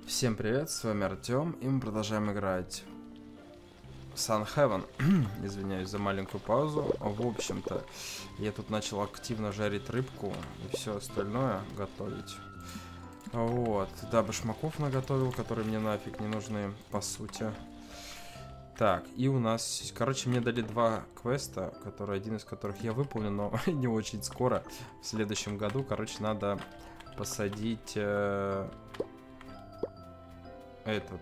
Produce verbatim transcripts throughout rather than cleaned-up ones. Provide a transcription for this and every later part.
Всем привет, с вами Артем, и мы продолжаем играть Sun Heaven. Извиняюсь за маленькую паузу. В общем-то, я тут начал активно жарить рыбку и все остальное готовить. Вот, да, башмаков наготовил, которые мне нафиг не нужны, по сути. Так, и у нас, короче, мне дали два квеста, которые, один из которых я выполню, но не очень скоро, в следующем году. Короче, надо посадить... Э Этот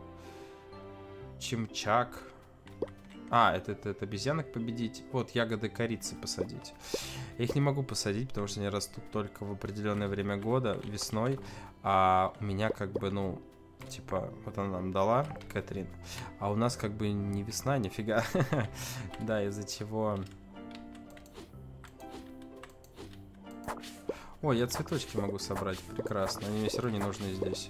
чимчак. А, это, это, это обезьянок победить. Вот, ягоды корицы посадить. Я их не могу посадить, потому что они растут только в определенное время года, весной. А у меня как бы, ну, типа, вот она нам дала, Кэтрин. А у нас как бы не весна, нифига. Да, из-за чего... О, я цветочки могу собрать, прекрасно. Они мне все равно не нужны здесь.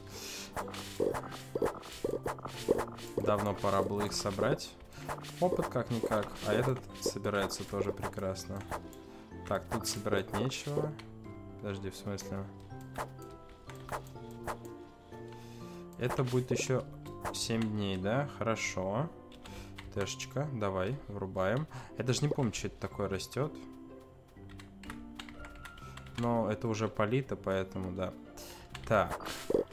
Давно пора было их собрать. Опыт как-никак. А этот собирается тоже прекрасно. Так, тут собирать нечего. Подожди, в смысле? Это будет еще семь дней, да? Хорошо. Тэшечка, давай, врубаем. Я даже не помню, что это такое растет. Но это уже полито, поэтому да. Так.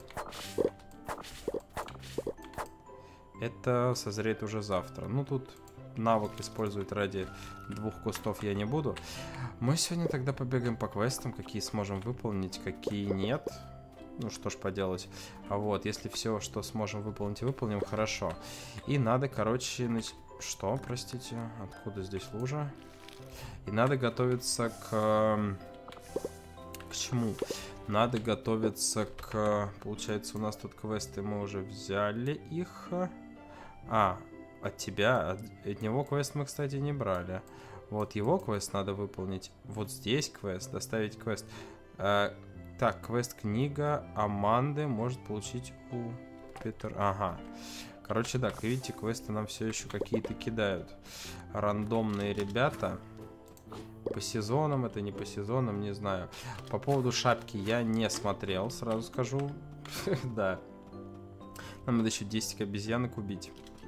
Это созреет уже завтра. Ну, тут навык использовать ради двух кустов я не буду. Мы сегодня тогда побегаем по квестам, какие сможем выполнить, какие нет. Ну, что ж поделать. А вот, если все, что сможем выполнить, выполним, хорошо. И надо, короче, нач... Что, простите? Откуда здесь лужа? И надо готовиться к... К чему? Надо готовиться к... Получается, у нас тут квесты, мы уже взяли их. А, от тебя, от, от него квест мы, кстати, не брали. Вот его квест надо выполнить. Вот здесь квест, доставить квест. А, так, квест-книга Аманды может получить у Питера. Ага. Короче, да, видите, квесты нам все еще какие-то кидают. Рандомные ребята. По сезонам, это не по сезонам, не знаю. По поводу шапки я не смотрел, сразу скажу. Да. Нам надо еще десять обезьянок убить.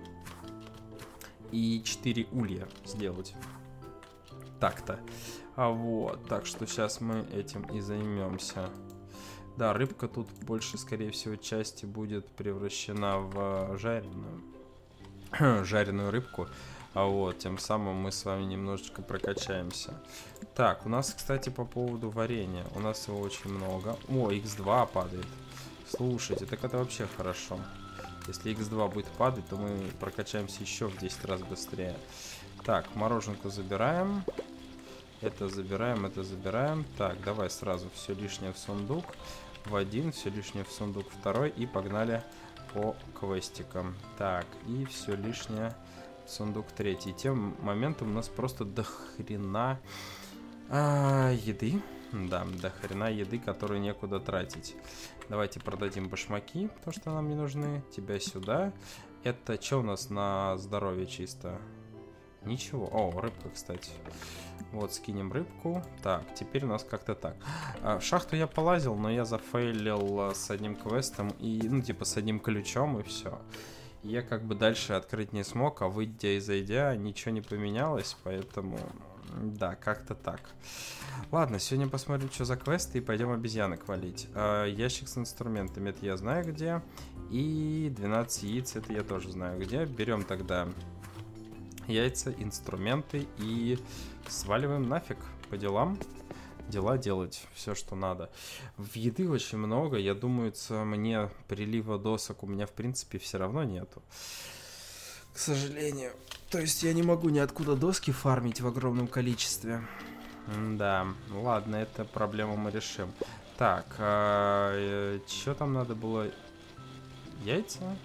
И четыре улья сделать. Так-то. А вот, так что сейчас мы этим и займемся. Да, рыбка тут больше, скорее всего, части будет превращена в жареную. Жареную рыбку. А вот, тем самым мы с вами немножечко прокачаемся. Так, у нас, кстати, по поводу варенья. У нас его очень много. О, икс два падает. Слушайте, так это вообще хорошо. Если икс два будет падать, то мы прокачаемся еще в десять раз быстрее. Так, мороженку забираем. Это забираем, это забираем. Так, давай сразу все лишнее в сундук. В один, все лишнее в сундук второй. И погнали по квестикам. Так, и все лишнее... Сундук третий. Тем моментом у нас просто до хрена а, еды. Да, до хрена еды, которую некуда тратить. Давайте продадим башмаки, то, что нам не нужны. Тебя сюда. Это что у нас на здоровье чисто? Ничего. О, рыбка, кстати. Вот, скинем рыбку. Так, теперь у нас как-то так. А, в шахту я полазил, но я зафейлил с одним квестом. И, ну, типа, с одним ключом, и все. Я как бы дальше открыть не смог, а выйдя и зайдя, ничего не поменялось, поэтому, да, как-то так. Ладно, сегодня посмотрим, что за квесты, и пойдем обезьянок валить. А, ящик с инструментами, это я знаю где, и двенадцать яиц, это я тоже знаю где. Берем тогда яйца, инструменты и сваливаем нафиг по делам. Дела делать, все, что надо. В еды очень много. Я думаю, мне прилива досок у меня, в принципе, все равно нету. К сожалению. То есть я не могу ниоткуда доски фармить в огромном количестве. Да, ладно, эту проблему мы решим. Так, а, что там надо было? Яйца?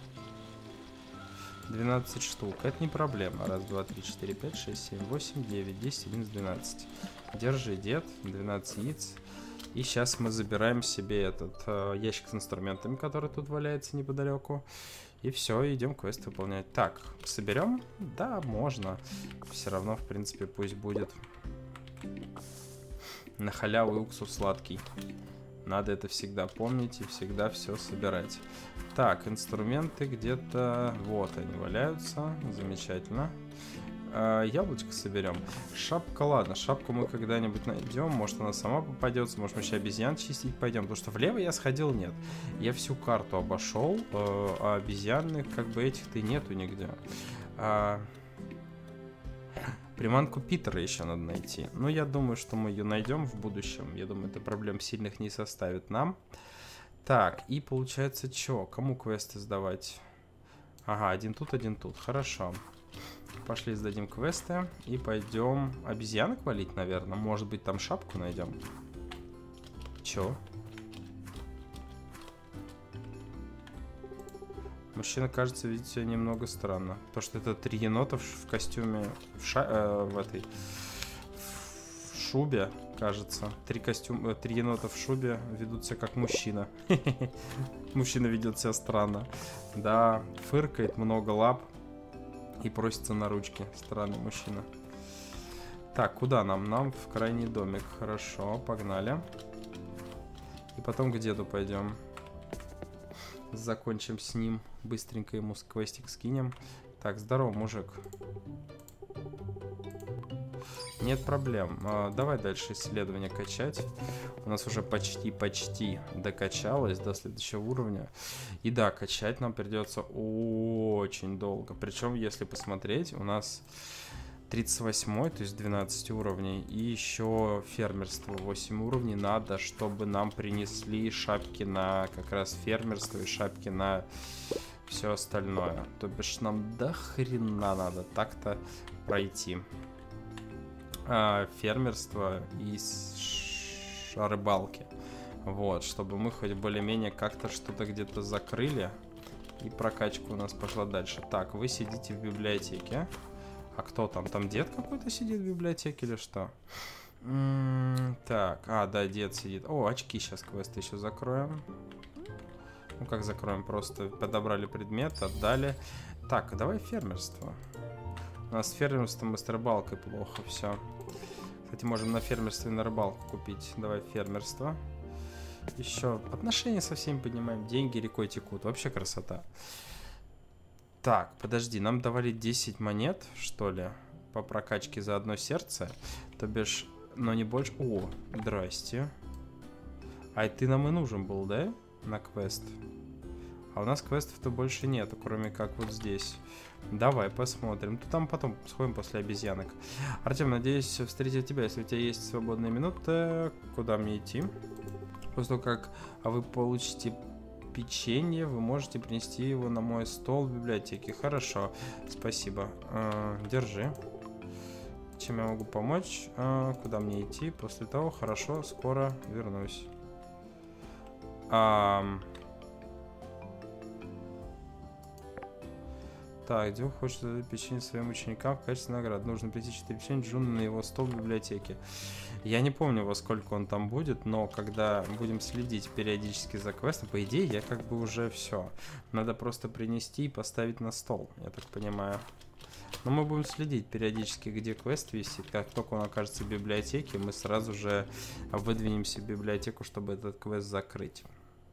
двенадцать штук. Это не проблема. Раз, два, три, четыре, пять, шесть, семь, восемь, девять, десять, одиннадцать, двенадцать. Держи, дед. двенадцать яиц. И сейчас мы забираем себе этот э, ящик с инструментами, который тут валяется неподалеку. И все, идем квест выполнять. Так, соберем? Да, можно. Все равно, в принципе, пусть будет. На халяву и уксус сладкий. Надо это всегда помнить и всегда все собирать. Так, инструменты где-то... Вот они валяются. Замечательно. А, яблочко соберем. Шапка, ладно. Шапку мы когда-нибудь найдем. Может, она сама попадется. Может, мы сейчас обезьян чистить пойдем. Потому что влево я сходил, нет. Я всю карту обошел. А обезьянных, как бы, этих-то и нету нигде. А... Приманку Питера еще надо найти. Но я думаю, что мы ее найдем в будущем. Я думаю, это проблем сильных не составит нам. Так, и получается что? Кому квесты сдавать? Ага, один тут, один тут. Хорошо. Пошли сдадим квесты. И пойдем обезьянок валить, наверное. Может быть, там шапку найдем. Чё? Мужчина, кажется, видите, немного странно. Потому что это три енота в костюме, в, ша э, в этой, в шубе, кажется. Три, костюм, э, три енота в шубе ведут себя как мужчина. Мужчина ведет себя странно. Да, фыркает, много лап и просится на ручки. Странный мужчина. Так, куда нам? Нам в крайний домик. Хорошо, погнали. И потом к деду пойдем. Закончим с ним. Быстренько ему квестик скинем. Так, здорово, мужик. Нет проблем. А, давай дальше исследование качать. У нас уже почти-почти докачалось до следующего уровня. И да, качать нам придется очень долго. Причем, если посмотреть, у нас тридцать восьмой, то есть двенадцать уровней. И еще фермерство восемь уровней надо, чтобы нам принесли шапки на как раз фермерство и шапки на все остальное. То бишь нам до хрена надо так-то пройти. А, фермерство и рыбалки. Вот, чтобы мы хоть более-менее как-то что-то где-то закрыли. И прокачка у нас пошла дальше. Так, вы сидите в библиотеке. А кто там? Там дед какой-то сидит в библиотеке или что? М-м, так, а, да, дед сидит. О, очки сейчас квест еще закроем. Ну, как закроем? Просто подобрали предмет, отдали. Так, давай фермерство. У нас с фермерством и с рыбалкой плохо все. Кстати, можем на фермерство и на рыбалку купить. Давай фермерство. Еще отношения со всеми поднимаем. Деньги рекой текут. Вообще красота. Так, подожди, нам давали десять монет, что ли, по прокачке за одно сердце. То бишь, но не больше... О, здрасте. А ты нам и нужен был, да, на квест? А у нас квестов-то больше нету, кроме как вот здесь. Давай посмотрим. Ну, там потом сходим после обезьянок. Артем, надеюсь встретить тебя. Если у тебя есть свободная минута, куда мне идти? После того, как вы получите... печенье, вы можете принести его на мой стол в библиотеке. Хорошо, спасибо. Э, держи. Чем я могу помочь? Э, куда мне идти? После того, хорошо, скоро вернусь. А... Так, Дюх хочет дать печенье своим ученикам в качестве награды. Нужно прийти четыре печенья Джуна на его стол в библиотеке. Я не помню, во сколько он там будет, но когда будем следить периодически за квестом, по идее, я как бы уже все. Надо просто принести и поставить на стол, я так понимаю. Но мы будем следить периодически, где квест висит. Как только он окажется в библиотеке, мы сразу же выдвинемся в библиотеку, чтобы этот квест закрыть.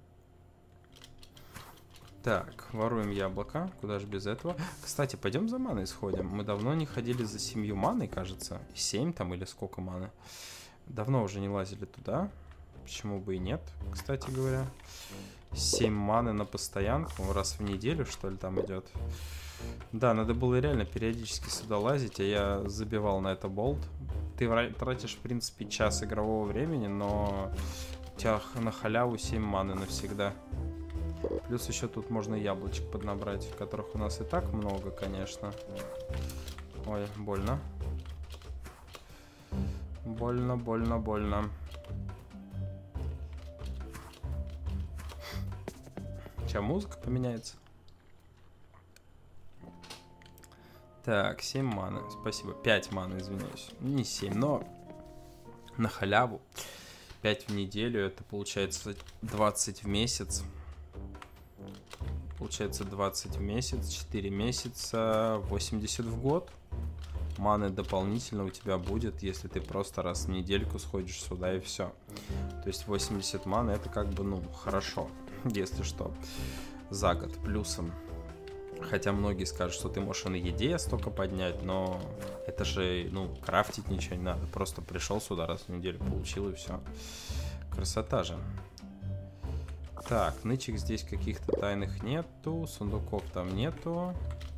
Так, воруем яблоко. Куда же без этого? Кстати, пойдем за маной сходим. Мы давно не ходили за семью маной, кажется. Семь там или сколько маны. Давно уже не лазили туда. Почему бы и нет, кстати говоря. Семь маны на постоянку. Раз в неделю, что ли, там идет. Да, надо было реально периодически сюда лазить, а я забивал на это болт. Ты тратишь, в принципе, час игрового времени, но у тебя на халяву семь маны навсегда. Плюс еще тут можно яблочек поднабрать, которых у нас и так много, конечно. Ой, больно. Больно, больно, больно. Сейчас музыка поменяется. Так, семь маны, спасибо. пять маны, извиняюсь. Не семь, но на халяву. пять в неделю, это получается двадцать в месяц. Получается двадцать в месяц, четыре месяца, восемьдесят в год. Маны дополнительно у тебя будет, если ты просто раз в недельку сходишь сюда и все. То есть восемьдесят маны это как бы, ну, хорошо, если что, за год плюсом. Хотя многие скажут, что ты можешь и на еде столько поднять, но это же, ну, крафтить ничего не надо. Просто пришел сюда раз в неделю, получил и все. Красота же. Так, нычек здесь каких-то тайных нету, сундуков там нету.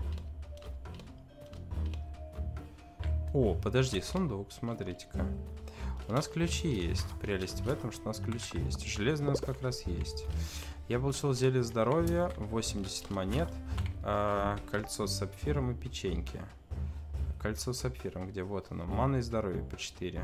О, подожди, сундук, смотрите-ка. У нас ключи есть. Прелесть в этом, что у нас ключи есть. Железо у нас как раз есть. Я получил зелье здоровья, восемьдесят монет, э, кольцо с сапфиром и печеньки. Кольцо с сапфиром, где? Вот оно. Мана и здоровье по четыре.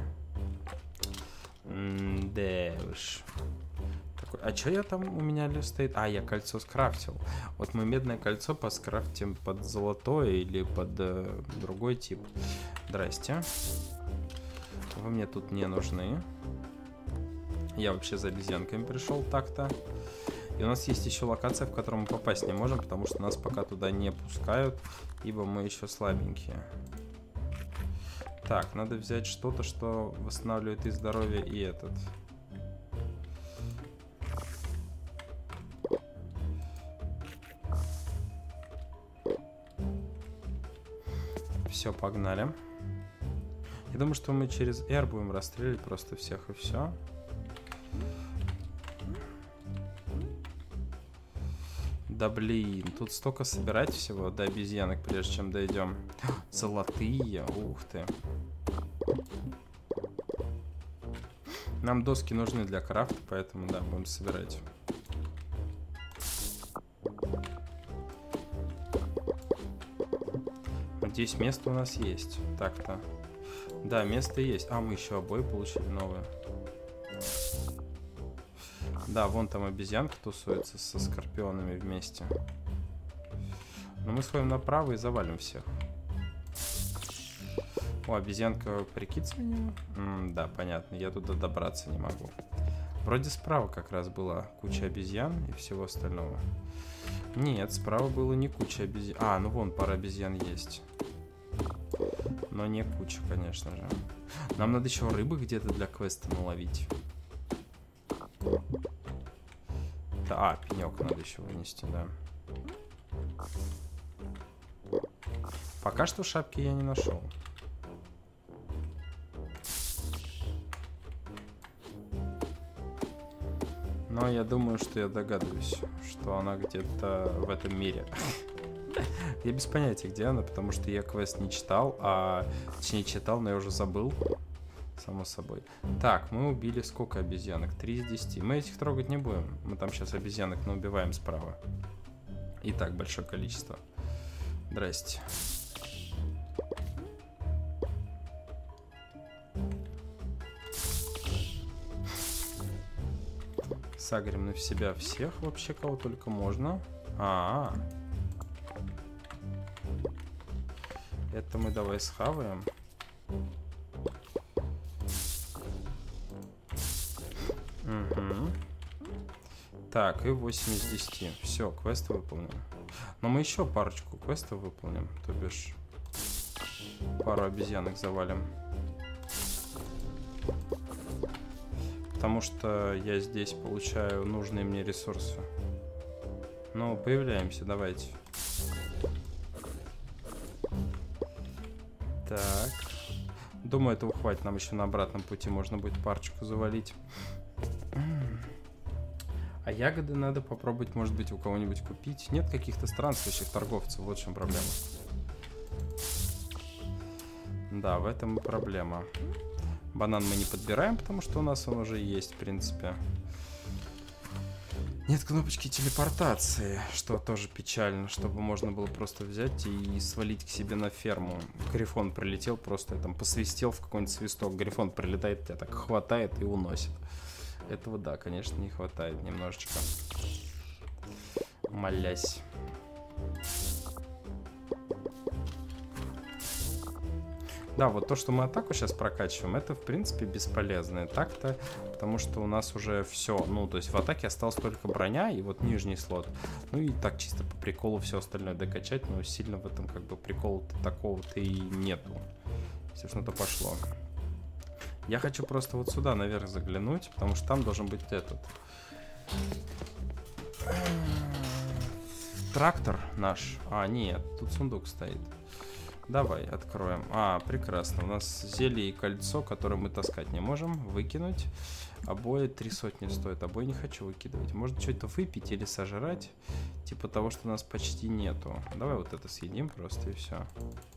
Да уж. Такой, а что я там у меня стоит? А, я кольцо скрафтил. Вот мы медное кольцо поскрафтим под золотое или под э, другой тип. Здрасте. Вы мне тут не нужны. Я вообще за обезьянками пришел так-то. И у нас есть еще локация, в которую мы попасть не можем, потому что нас пока туда не пускают, ибо мы еще слабенькие. Так, надо взять что-то, что восстанавливает и здоровье, и этот. Все, погнали. Я думаю, что мы через R будем расстрелять просто всех и все. Да блин, тут столько собирать всего до обезьянок, прежде чем дойдем. Золотые, ух ты. Нам доски нужны для крафта, поэтому да, будем собирать. Надеюсь, место у нас есть. Так-то. Да, место есть. А, мы еще обои получили новые. Да, вон там обезьянка тусуется со скорпионами вместе. Но мы сходим направо и завалим всех. О, обезьянка прикид сменила? М, да, понятно, я туда добраться не могу. Вроде справа как раз была куча обезьян и всего остального. Нет, справа было не куча обезьян. А, ну вон пара обезьян есть. Но не куча, конечно же. Нам надо еще рыбы где-то для квеста наловить. Да, а, пенек надо еще вынести, да. Пока что шапки я не нашел. Но я думаю, что я догадываюсь, что она где-то в этом мире. Я без понятия, где она, потому что я квест не читал, а точнее читал, но я уже забыл. Само собой. Так, мы убили сколько обезьянок? три из десяти. Мы этих трогать не будем. Мы там сейчас обезьянок наубиваем справа. И так большое количество. Здрасте. Сагрим на себя всех вообще, кого только можно. А, -а, -а. Это мы давай схаваем. Угу. Так, и восемь из десяти. Все, квест выполнен. Но мы еще парочку квестов выполним. То бишь, пару обезьянок завалим. Потому что я здесь получаю нужные мне ресурсы. Ну, появляемся, давайте. Так. Думаю, этого хватит. Нам еще на обратном пути можно будет парочку завалить. А ягоды надо попробовать, может быть, у кого-нибудь купить. Нет каких-то странствующих торговцев, вот в чем проблема. Да, в этом и проблема. Банан мы не подбираем, потому что у нас он уже есть, в принципе. Нет кнопочки телепортации, что тоже печально, чтобы можно было просто взять и свалить к себе на ферму. Грифон прилетел, просто там посвистел в какой-нибудь свисток. Грифон прилетает, тебя так хватает и уносит. Этого, да, конечно, не хватает немножечко. Молясь. Да, вот то, что мы атаку сейчас прокачиваем, это, в принципе, бесполезно. Так-то, потому что у нас уже все. Ну, то есть в атаке осталась только броня и вот нижний слот. Ну и так чисто по приколу все остальное докачать, но сильно в этом как бы прикола такого-то и нету. Если уж на то пошло. Я хочу просто вот сюда наверх заглянуть, потому что там должен быть этот трактор наш. А, нет, тут сундук стоит. Давай, откроем. А, прекрасно. У нас зелье и кольцо, которое мы таскать не можем. Выкинуть. Обои три сотни стоят. Обои не хочу выкидывать. Может что-то выпить или сожрать. Типа того, что у нас почти нету. Давай вот это съедим просто и все.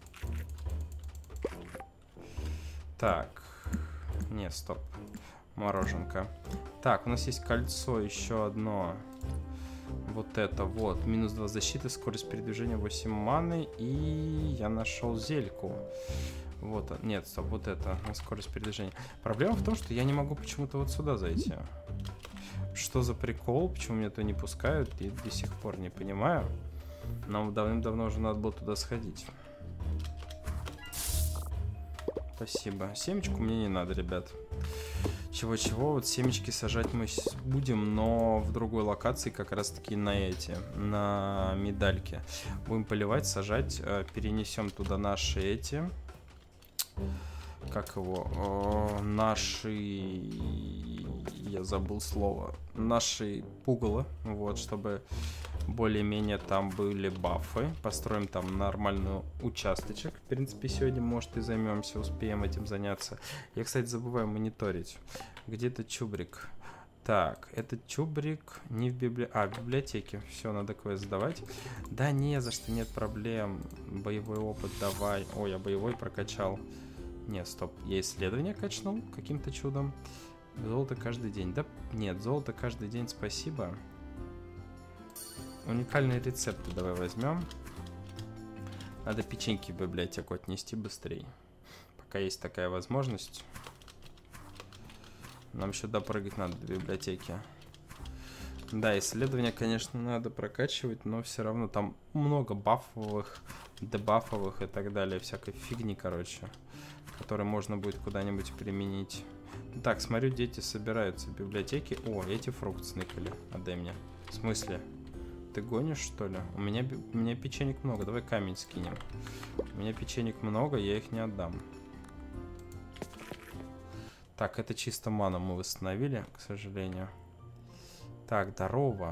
Так. Не, стоп. Мороженка. Так, у нас есть кольцо, еще одно. Вот это вот. Минус два защиты, скорость передвижения восемь маны. И я нашел зельку. Вот, нет, стоп, вот это, скорость передвижения. Проблема в том, что я не могу почему-то вот сюда зайти. Что за прикол? Почему меня туда не пускают? Я до сих пор не понимаю. Нам давным-давно уже надо было туда сходить. Спасибо. Семечку мне не надо, ребят. Чего-чего, вот семечки сажать мы будем, но в другой локации, как раз-таки на эти, на медальки. Будем поливать, сажать, перенесем туда наши эти, как его, О, наши, я забыл слово, наши пугало, вот, чтобы более-менее там были бафы. Построим там нормальный участочек. В принципе, сегодня, может, и займемся, успеем этим заняться. Я, кстати, забываю мониторить. Где-то чубрик. Так, этот чубрик не в библи... а, в библиотеке. Все, надо квест сдавать. Да не за что, нет проблем. Боевой опыт давай. Ой, я боевой прокачал. Не, стоп. Я исследование качнул каким-то чудом. Золото каждый день. Да нет, золото каждый день, спасибо. Уникальные рецепты давай возьмем. Надо печеньки в библиотеку отнести быстрее. Пока есть такая возможность. Нам еще допрыгать надо до библиотеки. Да, исследования, конечно, надо прокачивать, но все равно там много бафовых, дебафовых и так далее. Всякой фигни, короче, которые можно будет куда-нибудь применить. Так, смотрю, дети собираются в библиотеке. О, эти фрукты сныкали. Отдай мне. В смысле? Ты гонишь, что ли? У меня, у меня печенек много. Давай камень скинем. У меня печенек много, я их не отдам. Так, это чисто ману мы восстановили, к сожалению. Так, здорово.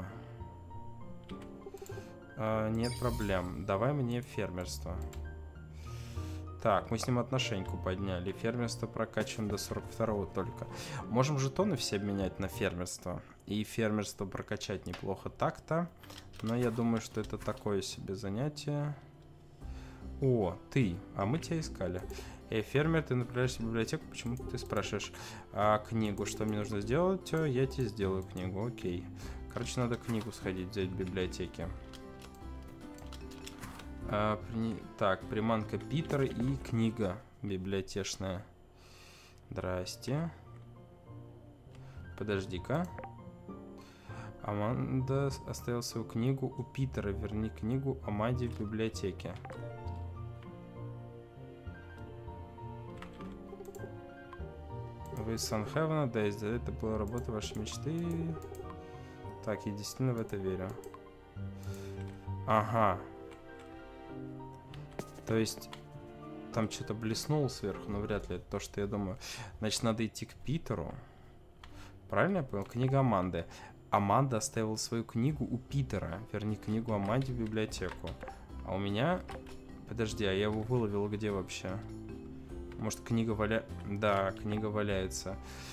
А, нет проблем. Давай мне фермерство. Так, мы с ним отношеньку подняли. Фермерство прокачиваем до сорок второго только. Можем жетоны все обменять на фермерство. И фермерство прокачать неплохо так-то. Но я думаю, что это такое себе занятие. О, ты. А мы тебя искали. Эй, фермер, ты направляешься в библиотеку. Почему ты спрашиваешь а, книгу? Что мне нужно сделать? Я тебе сделаю книгу. Окей. Короче, надо книгу сходить взять в библиотеке. А, при... Так, приманка Питера и книга библиотечная. Здрасте. Подожди-ка. Аманда оставила свою книгу у Питера. Верни книгу Аманде в библиотеке. Вы из Санхевена? Да, это была работа вашей мечты. Так, я действительно в это верю. Ага. То есть, там что-то блеснуло сверху, но вряд ли это то, что я думаю. Значит, надо идти к Питеру. Правильно я понял? Книга Аманды. Аманда оставила свою книгу у Питера. Верни книгу Аманде в библиотеку. А у меня... Подожди, а я его выловил где вообще? Может, книга валя... Да, книга валяется.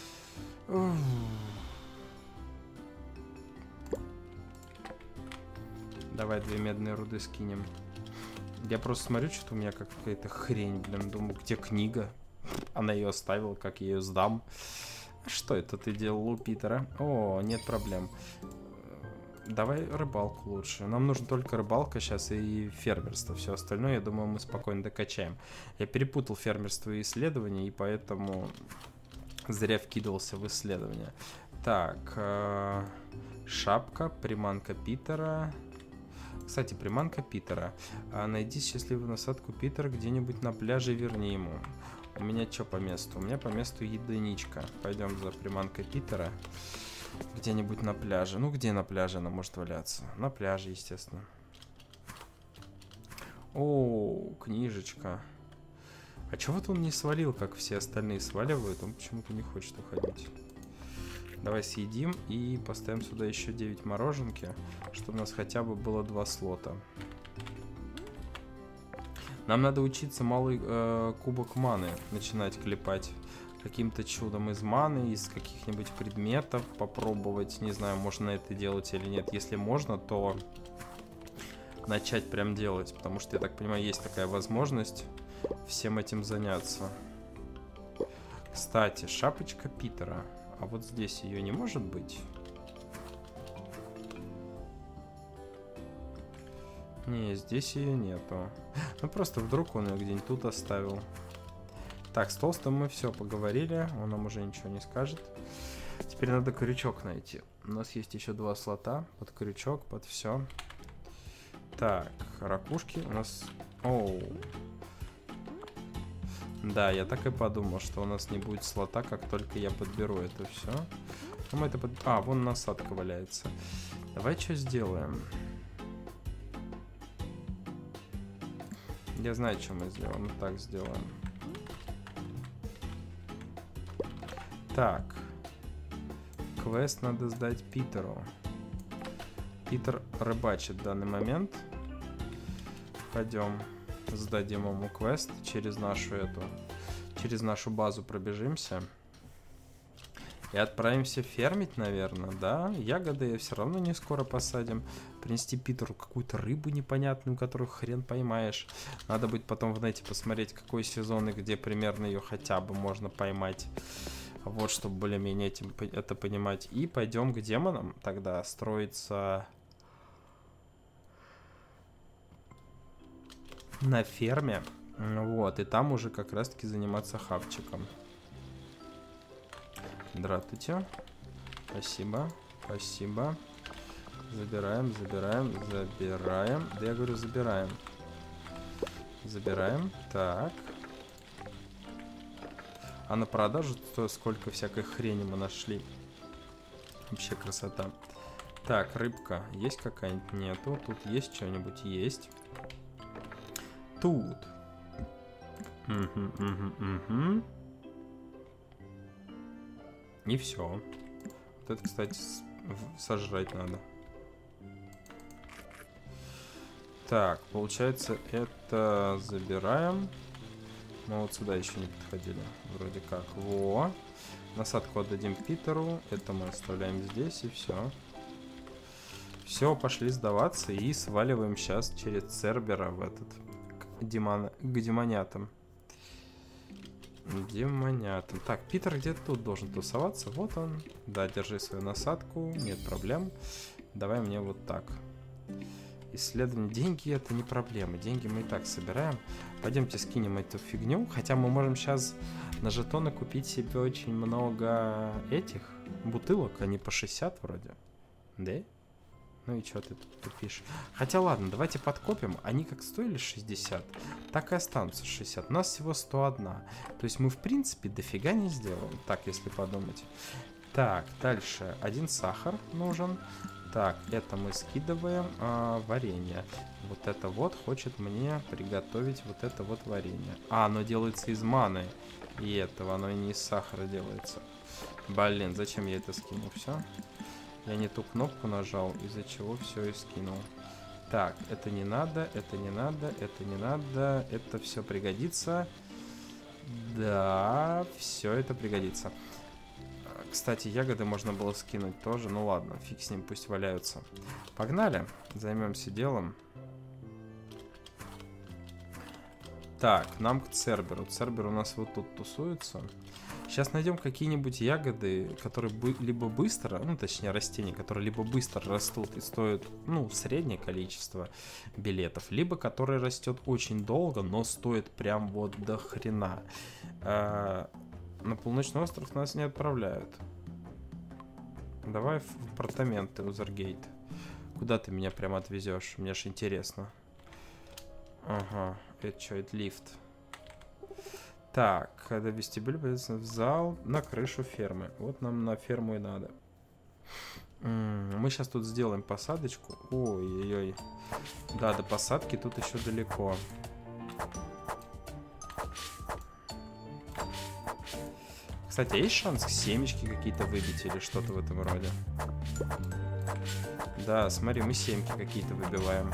Давай две медные руды скинем. Я просто смотрю, что у меня какая-то хрень, блин. Думаю, где книга? Она ее оставила, как я ее сдам. Что это ты делал у Питера? О, нет проблем. Давай рыбалку лучше. Нам нужна только рыбалка сейчас и фермерство. Все остальное, я думаю, мы спокойно докачаем. Я перепутал фермерство и исследование, и поэтому зря вкидывался в исследование. Так, э, шапка, приманка Питера. Кстати, приманка Питера. А, найди счастливую насадку Питера где-нибудь на пляже и верни ему. У меня что по месту? У меня по месту единичка. Пойдем за приманкой Питера. Где-нибудь на пляже. Ну, где на пляже она может валяться? На пляже, естественно. О, книжечка. А чего вот он не свалил, как все остальные сваливают? Он почему-то не хочет уходить. Давай съедим и поставим сюда еще девять мороженки, чтобы у нас хотя бы было два слота. Нам надо учиться малый э, кубок маны начинать клепать. Каким-то чудом из маны, из каких-нибудь предметов попробовать. Не знаю, можно это делать или нет. Если можно, то начать прям делать. Потому что, я так понимаю, есть такая возможность всем этим заняться. Кстати, шапочка Питера. А вот здесь ее не может быть? Не, здесь ее нету. Ну просто вдруг он ее где-нибудь тут оставил. Так, с толстым мы все поговорили. Он нам уже ничего не скажет. Теперь надо крючок найти. У нас есть еще два слота. Под крючок, под все. Так, ракушки у нас... Оу. Да, я так и подумал, что у нас не будет слота, как только я подберу это все. А, мы это под... а, вон насадка валяется. Давай что сделаем? Я знаю, что мы сделаем. Мы так сделаем. Так. Квест надо сдать Питеру. Питер рыбачит в данный момент. Пойдем сдадим ему квест через нашу эту, через нашу базу пробежимся. И отправимся фермить, наверное, да? Ягоды все равно не скоро посадим. Принести Питеру какую-то рыбу непонятную, которую хрен поймаешь. Надо будет потом в нете посмотреть, какой сезон и где примерно ее хотя бы можно поймать. Вот, чтобы более-менее этим это понимать. И пойдем к демонам тогда строиться на ферме. Вот, и там уже как раз-таки заниматься хавчиком. Здравствуйте. Спасибо. Спасибо. Забираем, забираем, забираем. Да я говорю, забираем. Забираем. Так. А на продажу то сколько всякой хрени мы нашли. Вообще красота. Так, рыбка. Есть какая-нибудь? Нету. Тут есть что-нибудь? Есть. Тут. Угу, угу, угу. И все. Вот это, кстати, сожрать надо. Так, получается, это забираем. Мы вот сюда еще не подходили. Вроде как. Во. Насадку отдадим Питеру. Это мы оставляем здесь, и все. Все, пошли сдаваться и сваливаем сейчас через Цербера в этот. К, демон... к демонятам. Демонятам. Так, Питер где-то тут должен тусоваться. Вот он. Да, держи свою насадку. Нет проблем. Давай мне вот так. Исследование. Деньги это не проблема. Деньги мы и так собираем. Пойдемте скинем эту фигню. Хотя мы можем сейчас на жетоны купить себе очень много этих бутылок. Они по шестьдесят вроде. Да? Ну и что ты тут тупишь? Хотя ладно, давайте подкопим. Они как стоили шестьдесят, так и останутся шестьдесят. У нас всего сто один. То есть мы в принципе дофига не сделаем. Так, если подумать. Так, дальше. Один сахар нужен. Так, это мы скидываем. А, варенье. Вот это вот хочет мне приготовить вот это вот варенье. А, оно делается из маны. И этого, оно и не из сахара делается. Блин, зачем я это скинул? Все. Я не ту кнопку нажал, из-за чего все и скинул. Так, это не надо, это не надо, это не надо. Это все пригодится. Да, все это пригодится. Кстати, ягоды можно было скинуть тоже. Ну ладно, фиг с ним, пусть валяются. Погнали, займемся делом. Так, нам к Церберу. Цербер у нас вот тут тусуется. Сейчас найдем какие-нибудь ягоды, которые бы, либо быстро, ну точнее растения, которые либо быстро растут и стоят, ну, среднее количество билетов, либо которые растет очень долго, но стоит прям вот до хрена. А, на полночный остров нас не отправляют. Давай в апартаменты, Узергейт. Куда ты меня прям отвезешь? Мне ж интересно. Ага, это что, это лифт. Так, когда вестибюль появится в зал, на крышу фермы. Вот нам на ферму и надо. Мы сейчас тут сделаем посадочку. Ой-ой-ой. Да, до посадки тут еще далеко. Кстати, а есть шанс семечки какие-то выбить или что-то в этом роде? Да, смотри, мы семки какие-то выбиваем.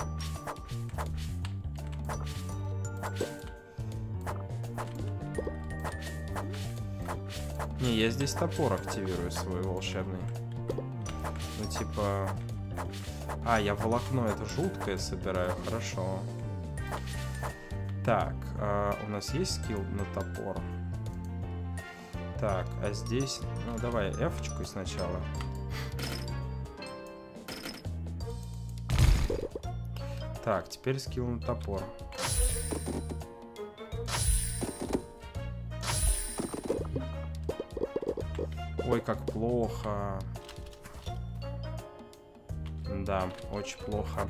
Не, я здесь топор активирую свой волшебный. Ну, типа... А, я волокно это жуткое собираю, хорошо. Так, а у нас есть скилл на топор? Так, а здесь... Ну, давай F-очку сначала. Так, теперь скилл на топор. Ой, как плохо. Да, очень плохо.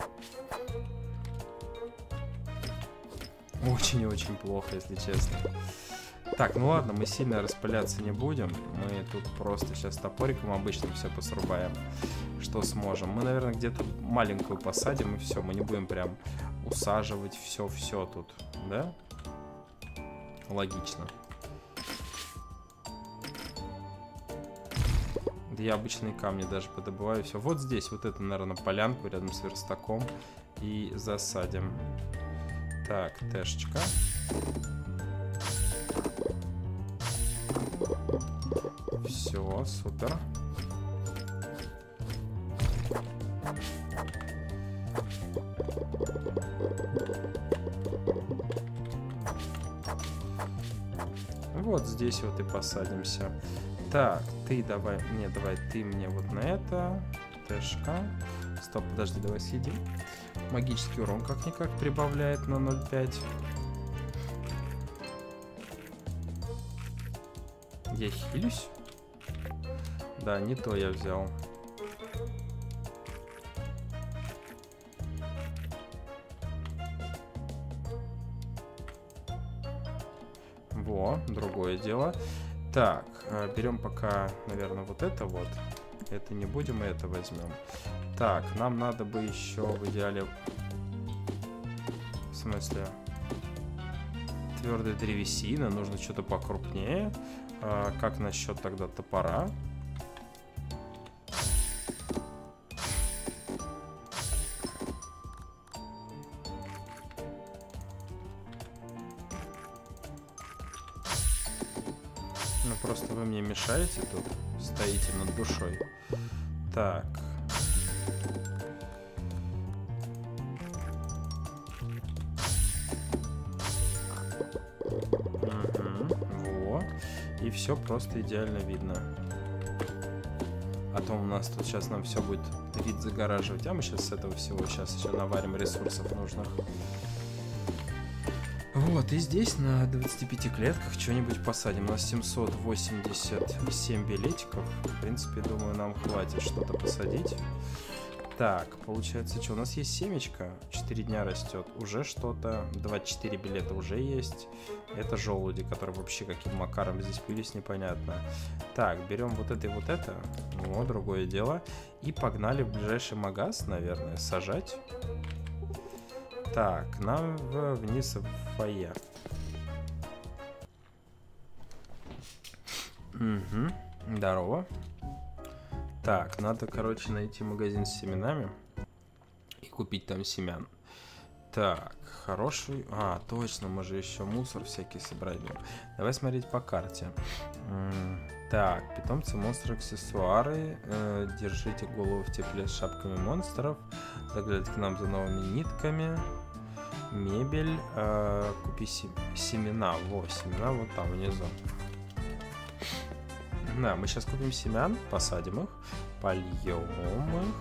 Очень-очень плохо, если честно. Так, ну ладно, мы сильно распыляться не будем. Мы тут просто сейчас топориком обычным все посрубаем, что сможем. Мы, наверное, где-то маленькую посадим, и все. Мы не будем прям усаживать все-все тут, да? Логично. Да я обычные камни даже подобываю. Все, вот здесь, вот это, наверное, полянку рядом с верстаком. И засадим. Так, тэшечка. Все, супер. Вот здесь вот и посадимся. Так, ты давай... Не, давай ты мне вот на это. Тэшка. Стоп, подожди, давай съедим. Магический урон как-никак прибавляет на ноль пять. Я хилюсь? Да, не то я взял. Во, другое дело. Так, берем пока, наверное, вот это вот. Это не будем, и это возьмем. Так, нам надо бы еще в идеале... В смысле? Твердая древесина, нужно что-то покрупнее. А, как насчет тогда топора? Ну, просто вы мне мешаете тут, стоите над душой. Так. Угу. Во. И все просто идеально видно. А то у нас тут сейчас нам все будет вид загораживать. А мы сейчас с этого всего сейчас еще наварим ресурсов нужных. Вот, и здесь на двадцати пяти клетках что-нибудь посадим. У нас семьсот восемьдесят семь билетиков. В принципе, думаю, нам хватит что-то посадить. Так, получается, что? У нас есть семечко. четыре дня растет. Уже что-то. двадцать четыре билета уже есть. Это желуди, которые вообще каким макаром здесь пились, непонятно. Так, берем вот это и вот это. Вот, другое дело. И погнали в ближайший магаз, наверное, сажать. Так, нам в, вниз в фойе. Угу. Здорово. Так, надо, короче, найти магазин с семенами и купить там семян. Так, хороший... А, точно, мы же еще мусор всякий собрать будем. Давай смотреть по карте. Так, питомцы, монстры, аксессуары. Э, держите голову в тепле с шапками монстров. Заглядывайте к нам за новыми нитками. Мебель. Э, купи се семена. Во, семена вот там внизу. Да, мы сейчас купим семян, посадим их, польем их.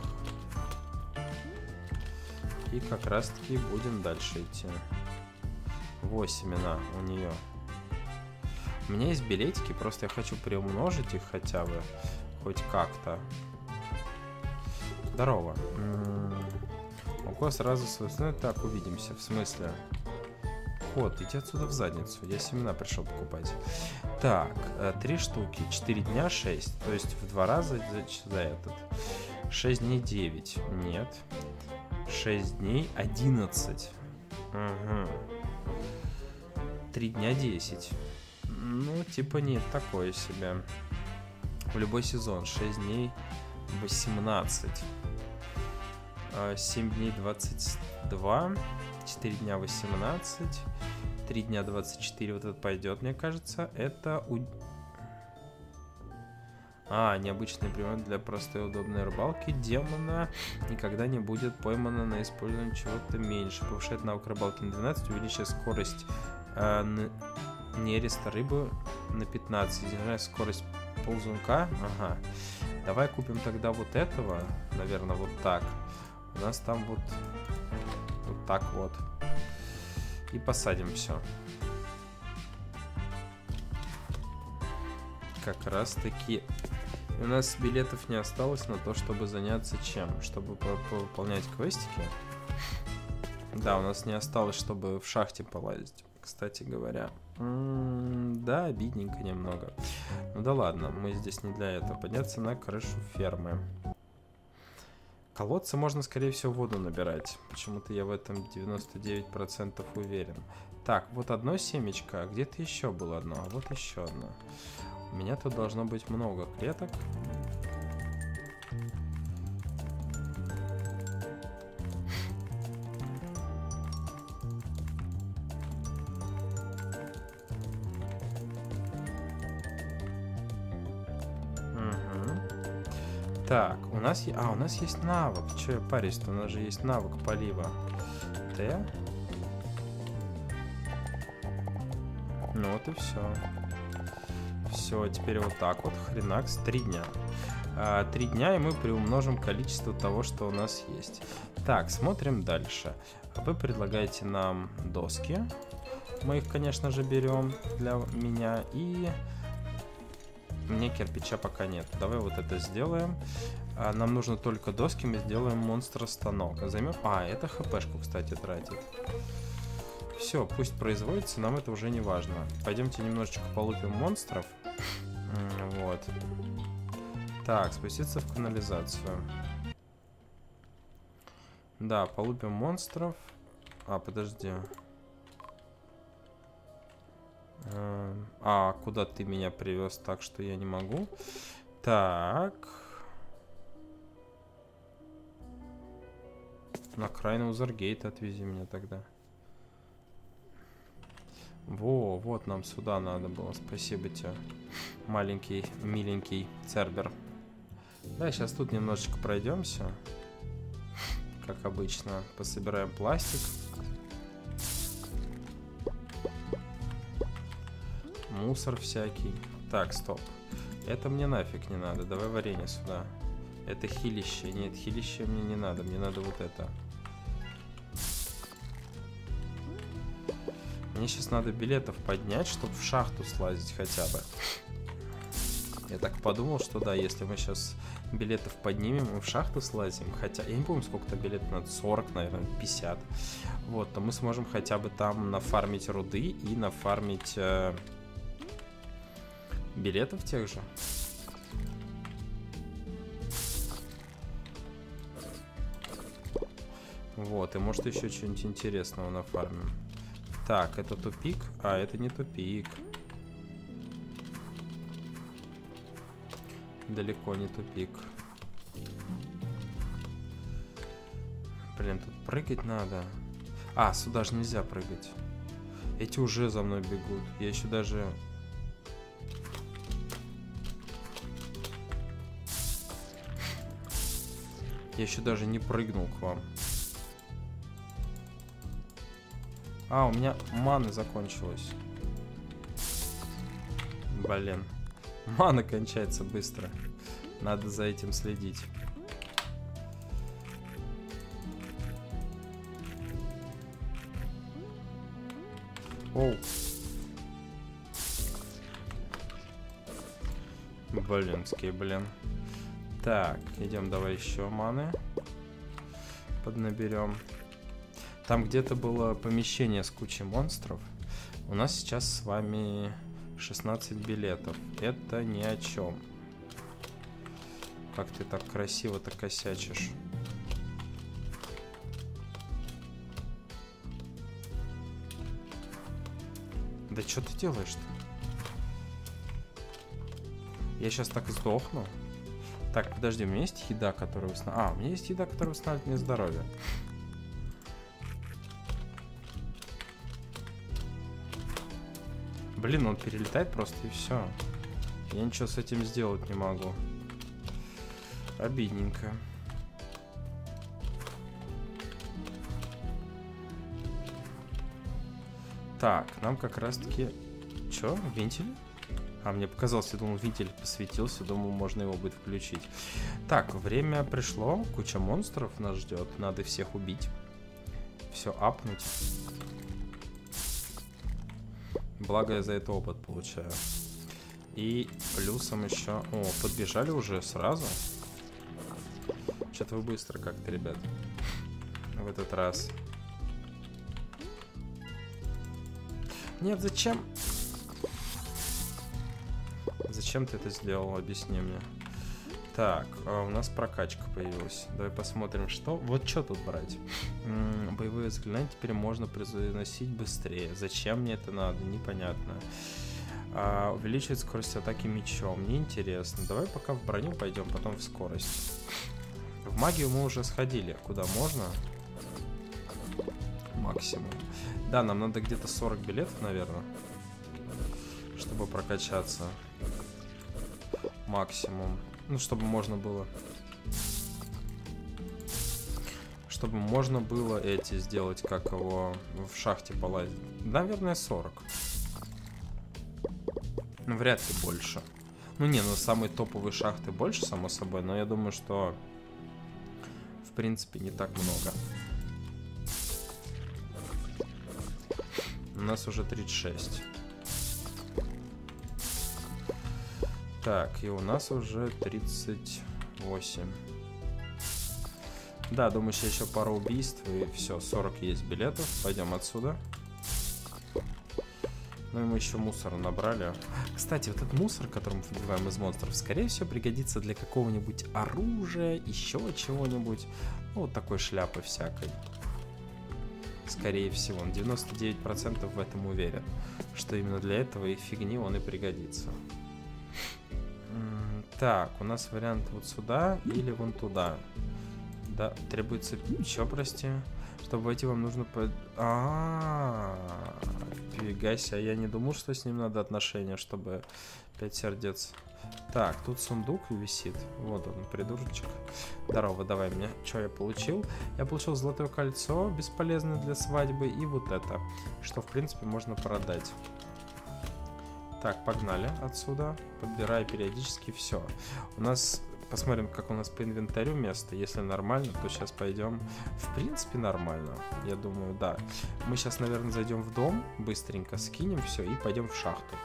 И как раз таки будем дальше идти. Во, семена у нее. У меня есть билетики, просто я хочу приумножить их хотя бы. Хоть как-то. Здорово. Ого, сразу собственно. Так, увидимся. В смысле? Кот, иди отсюда в задницу. Я семена пришел покупать. Так, три штуки. четыре дня, шесть. То есть в два раза за, за этот. шесть дней, девять. Нет. шесть дней, одиннадцать. Угу. три дня, десять. Ну, типа не такое себе. В любой сезон. шесть дней восемнадцать. семь дней двадцать два. четыре дня восемнадцать. три дня двадцать четыре. Вот это пойдет, мне кажется. Это... У... А, необычный пример для простой и удобной рыбалки. Демона никогда не будет поймана на использование чего-то меньше. Повышает навык рыбалки на двенадцать. Увеличивает скорость э, нереста рыбы на пятнадцать. Снижает скорость ползунка. Ага. Давай купим тогда вот этого. Наверное, вот так. У нас там вот... Вот так вот. И посадим все. Как раз таки... У нас билетов не осталось на то, чтобы заняться чем? Чтобы выполнять квестики. Да, у нас не осталось, чтобы в шахте полазить, кстати говоря. М-м, да, обидненько немного. Ну да ладно, мы здесь не для этого. Подняться на крышу фермы. Колодцы можно, скорее всего, воду набирать. Почему-то я в этом девяносто девять процентов уверен. Так, вот одно семечко. Где-то еще было одно. А вот еще одно. У меня тут должно быть много клеток. Так, у нас... А, у нас есть навык. Че я парюсь-то? У нас же есть навык полива. Т. Ну вот и все. Все, теперь вот так вот. Хренакс. Три дня. А, три дня, и мы приумножим количество того, что у нас есть. Так, смотрим дальше. Вы предлагаете нам доски. Мы их, конечно же, берем для меня. И... Мне кирпича пока нет. Давай вот это сделаем. А, нам нужно только доски. Мы сделаем монстр-станок. Займем... А, это хпшку, кстати, тратит. Все, пусть производится. Нам это уже не важно. Пойдемте немножечко полупим монстров. Вот. Так, спуститься в канализацию. Да, полупим монстров. А, подожди. А, куда ты меня привез так, что я не могу? Так. На окраину Узаргейта отвези меня тогда. Во, вот нам сюда надо было. Спасибо тебе, маленький, миленький Цербер. Да, сейчас тут немножечко пройдемся. Как обычно. Пособираем пластик. Мусор всякий. Так, стоп. Это мне нафиг не надо. Давай варенье сюда. Это хилище. Нет, хилище мне не надо. Мне надо вот это. Мне сейчас надо билетов поднять, чтобы в шахту слазить хотя бы. Я так подумал, что да, если мы сейчас билетов поднимем и в шахту слазим, хотя, я не помню, сколько-то билетов надо, сорок, наверное, пятьдесят. Вот, то мы сможем хотя бы там нафармить руды и нафармить э, билетов тех же. Вот, и может еще что-нибудь интересного нафармим. Так, это тупик? А, это не тупик. Далеко не тупик. Блин, тут прыгать надо. А, сюда же нельзя прыгать. Эти уже за мной бегут. Я еще даже... Я еще даже не прыгнул к вам. А, у меня мана закончилась. Блин. Мана кончается быстро. Надо за этим следить. Оу. Блинский, блин. Так, идем, давай еще маны поднаберем. Там где-то было помещение с кучей монстров. У нас сейчас с вами шестнадцать билетов. Это ни о чем. Как ты так красиво-то косячишь. Да что ты делаешь-то? Я сейчас так сдохну. Так, подожди, у меня есть еда, которая восстанавливает... А, у меня есть еда, которая восстанавливает мне здоровье. Блин, он перелетает просто и все. Я ничего с этим сделать не могу. Обидненько. Так, нам как раз-таки... Чё? Вентиль? А, мне показалось, я думал, вентиль посветился, думал, можно его будет включить. Так, время пришло, куча монстров нас ждет, надо всех убить. Все апнуть. Благо я за это опыт получаю. И плюсом еще... О, подбежали уже сразу. Что-то вы быстро как-то, ребят. В этот раз. Нет, зачем? Зачем ты это сделал? Объясни мне. Так, а у нас прокачка появилась. Давай посмотрим, что... Вот что тут брать? М-м, боевые заклинания теперь можно произносить быстрее. Зачем мне это надо? Непонятно. А, увеличивает скорость атаки мечом. Неинтересно. Давай пока в броню пойдем, потом в скорость. В магию мы уже сходили. Куда можно? Максимум. Да, нам надо где-то сорок билетов, наверное, чтобы прокачаться. Максимум. Ну, чтобы можно было... Чтобы можно было эти сделать, как его в шахте полазить. Наверное, сорок. Ну, вряд ли больше. Ну, не, ну, самые топовые шахты больше, само собой, но я думаю, что... В принципе, не так много. У нас уже тридцать шесть. Так, и у нас уже тридцать восемь. Да, думаю, сейчас еще пару убийств, и все, сорок есть билетов. Пойдем отсюда. Ну и мы еще мусора набрали. Кстати, вот этот мусор, который мы выбиваем из монстров, скорее всего, пригодится для какого-нибудь оружия, еще чего-нибудь. Ну, вот такой шляпы всякой. Скорее всего, он девяносто девять процентов в этом уверен, что именно для этого и фигни он и пригодится. Так, у нас вариант вот сюда или вон туда. Да, требуется... Чё, прости? Чтобы войти, вам нужно... По... А-а-а, фига себе, я не думал, что с ним надо отношения, чтобы пять сердец. Так, тут сундук висит. Вот он, придурочек. Здорово, давай мне. Что я получил? Я получил золотое кольцо, бесполезное для свадьбы, и вот это, что, в принципе, можно продать. Так, погнали отсюда. Подбираю периодически все. У нас... Посмотрим, как у нас по инвентарю место. Если нормально, то сейчас пойдем. В принципе, нормально. Я думаю, да. Мы сейчас, наверное, зайдем в дом, быстренько скинем все и пойдем в шахту.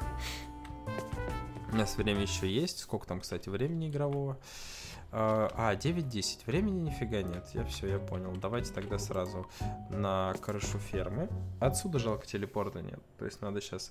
У нас время еще есть. Сколько там, кстати, времени игрового? А, девять десять. Времени нифига нет. Я все, я понял. Давайте тогда сразу на крышу фермы. Отсюда жалко телепорта нет. То есть надо сейчас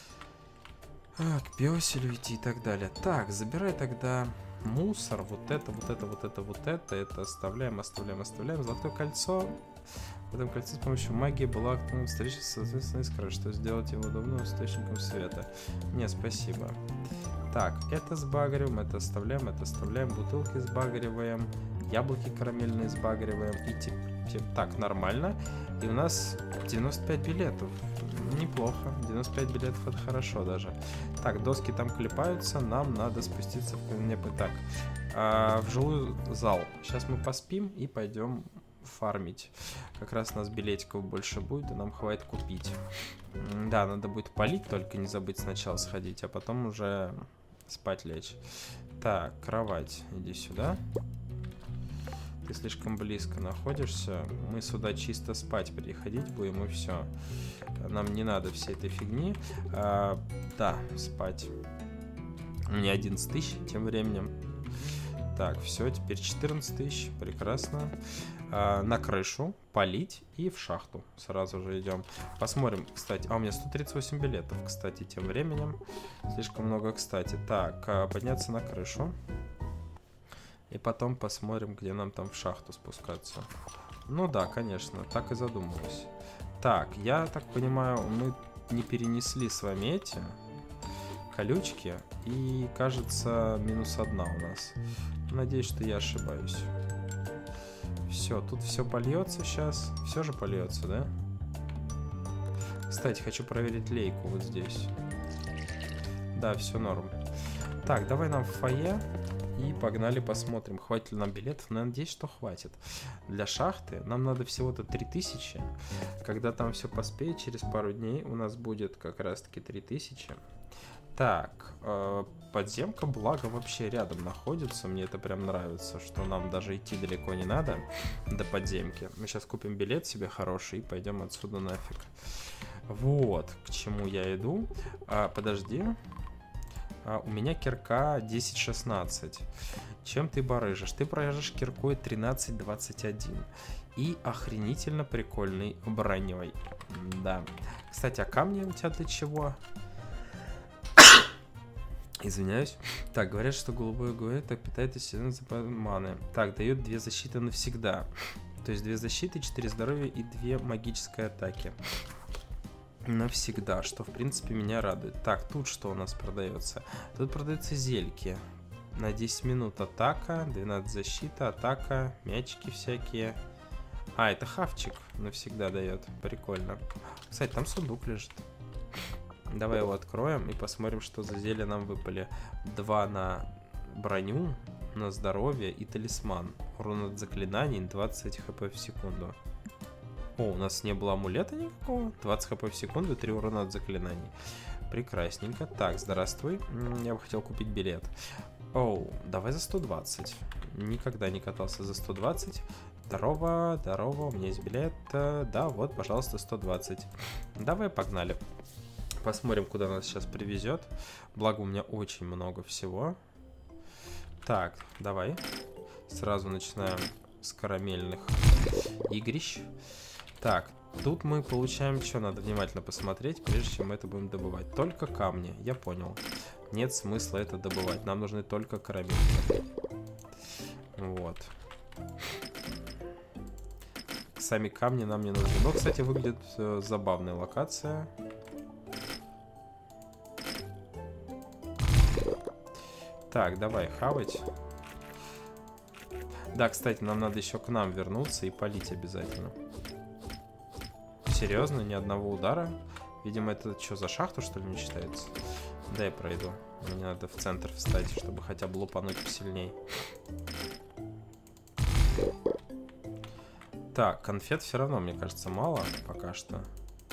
а, к пёселю идти и так далее. Так, забирай тогда... Мусор, вот это, вот это, вот это, вот это, это оставляем, оставляем, оставляем. Золотое кольцо. В этом кольце с помощью магии была активна встреча с соответственной искрой, что сделать его удобным источником света. Не, спасибо. Так, это сбагриваем, это оставляем, это оставляем. Бутылки сбагриваем, яблоки карамельные сбагриваем. И тип, тип, так, нормально. И у нас девяносто пять билетов. Неплохо. девяносто пять билетов это хорошо даже. Так, доски там клепаются. Нам надо спуститься в небо. Так, а, в жилой зал. Сейчас мы поспим и пойдем фармить. Как раз у нас билетиков больше будет, и нам хватит купить. Да, надо будет полить, только не забыть сначала сходить, а потом уже спать лечь. Так, кровать. Иди сюда. Ты слишком близко находишься. Мы сюда чисто спать приходить будем, и все. Нам не надо всей этой фигни. А, да, спать. У меня одиннадцать тысяч тем временем. Так, все, теперь четырнадцать тысяч. Прекрасно. А, на крышу, полить и в шахту. Сразу же идем. Посмотрим, кстати. А, у меня сто тридцать восемь билетов, кстати, тем временем. Слишком много, кстати. Так, а, подняться на крышу. И потом посмотрим, где нам там в шахту спускаться. Ну да, конечно, так и задумывалось. Так, я так понимаю, мы не перенесли с вами эти. колючки. И, кажется, минус одна у нас. Надеюсь, что я ошибаюсь. Все, тут все польется сейчас. Все же польется, да? Кстати, хочу проверить лейку вот здесь. Да, все норм. Так, давай нам в фойе. И погнали посмотрим, хватит ли нам билетов. Но я надеюсь, что хватит. Для шахты нам надо всего-то три тысячи. Когда там все поспеет, через пару дней у нас будет как раз-таки три тысячи. Так, э, подземка, благо, вообще рядом находится. Мне это прям нравится, что нам даже идти далеко не надо до подземки. Мы сейчас купим билет себе хороший и пойдем отсюда нафиг. Вот, к чему я иду. А, подожди. А, у меня кирка десять шестнадцать. Чем ты барыжишь? Ты барыжишь киркой тринадцать двадцать один. И охренительно прикольный броней. Да. Кстати, а камни у тебя для чего? Извиняюсь. Так, говорят, что голубой говорит, так питает естественно запас маны. Так, дает две защиты навсегда. То есть две защиты, четыре здоровья и две магической атаки. Навсегда, что в принципе меня радует. Так, тут что у нас продается? Тут продаются зельки. На десять минут атака, двенадцать защита, атака, мячики всякие. А, это хавчик навсегда дает. Прикольно. Кстати, там сундук лежит. Давай его откроем и посмотрим, что за зелья нам выпали. Два на броню, на здоровье и талисман. Урон от заклинаний двадцать хп в секунду. О, у нас не было амулета никакого. двадцать хп в секунду, три урона от заклинаний. Прекрасненько. Так, здравствуй. Я бы хотел купить билет. Оу, давай за сто двадцать. Никогда не катался за сто двадцать. Здорово, здорово, у меня есть билет. Да, вот, пожалуйста, сто двадцать. Давай, погнали. Посмотрим, куда нас сейчас привезет. Благо, у меня очень много всего. Так, давай. Сразу начинаем с карамельных игрищ. Так, тут мы получаем, что надо внимательно посмотреть, прежде чем мы это будем добывать. Только камни, я понял. Нет смысла это добывать. Нам нужны только карамельки. Вот. Сами камни нам не нужны. Но, кстати, выглядит э, забавная локация. Так, давай хавать. Да, кстати, нам надо еще к нам вернуться и полить обязательно. Серьезно, ни одного удара? Видимо, это что, за шахту, что ли, не считается? Да, я пройду. Мне надо в центр встать, чтобы хотя бы лупануть посильней. Так, конфет все равно, мне кажется, мало пока что.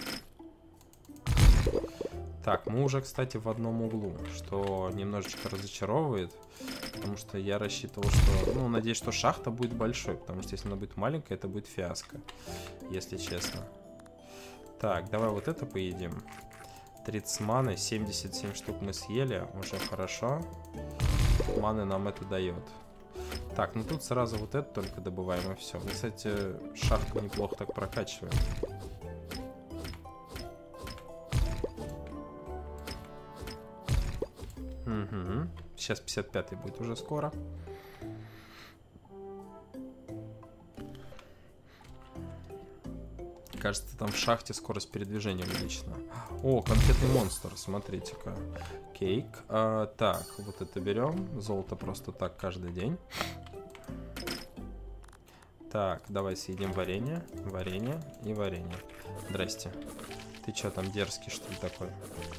Так, мы уже, кстати, в одном углу, что немножечко разочаровывает, потому что я рассчитывал, что... Ну, надеюсь, что шахта будет большой, потому что если она будет маленькая, это будет фиаско, если честно. Так, давай вот это поедим. тридцать маны, семьдесят семь штук мы съели, уже хорошо. Маны нам это дает. Так, ну тут сразу вот это только добываем и все. Мы, кстати, шахту неплохо так прокачиваем. Угу. Сейчас пятьдесят пятый будет уже скоро. Кажется, там в шахте скорость передвижения увеличена. О, конфетный монстр, смотрите-ка. Кейк. А, так, вот это берем. Золото просто так каждый день. Так, давай съедим варенье. Варенье и варенье. Здрасте. Ты что там дерзкий, что ли, такой?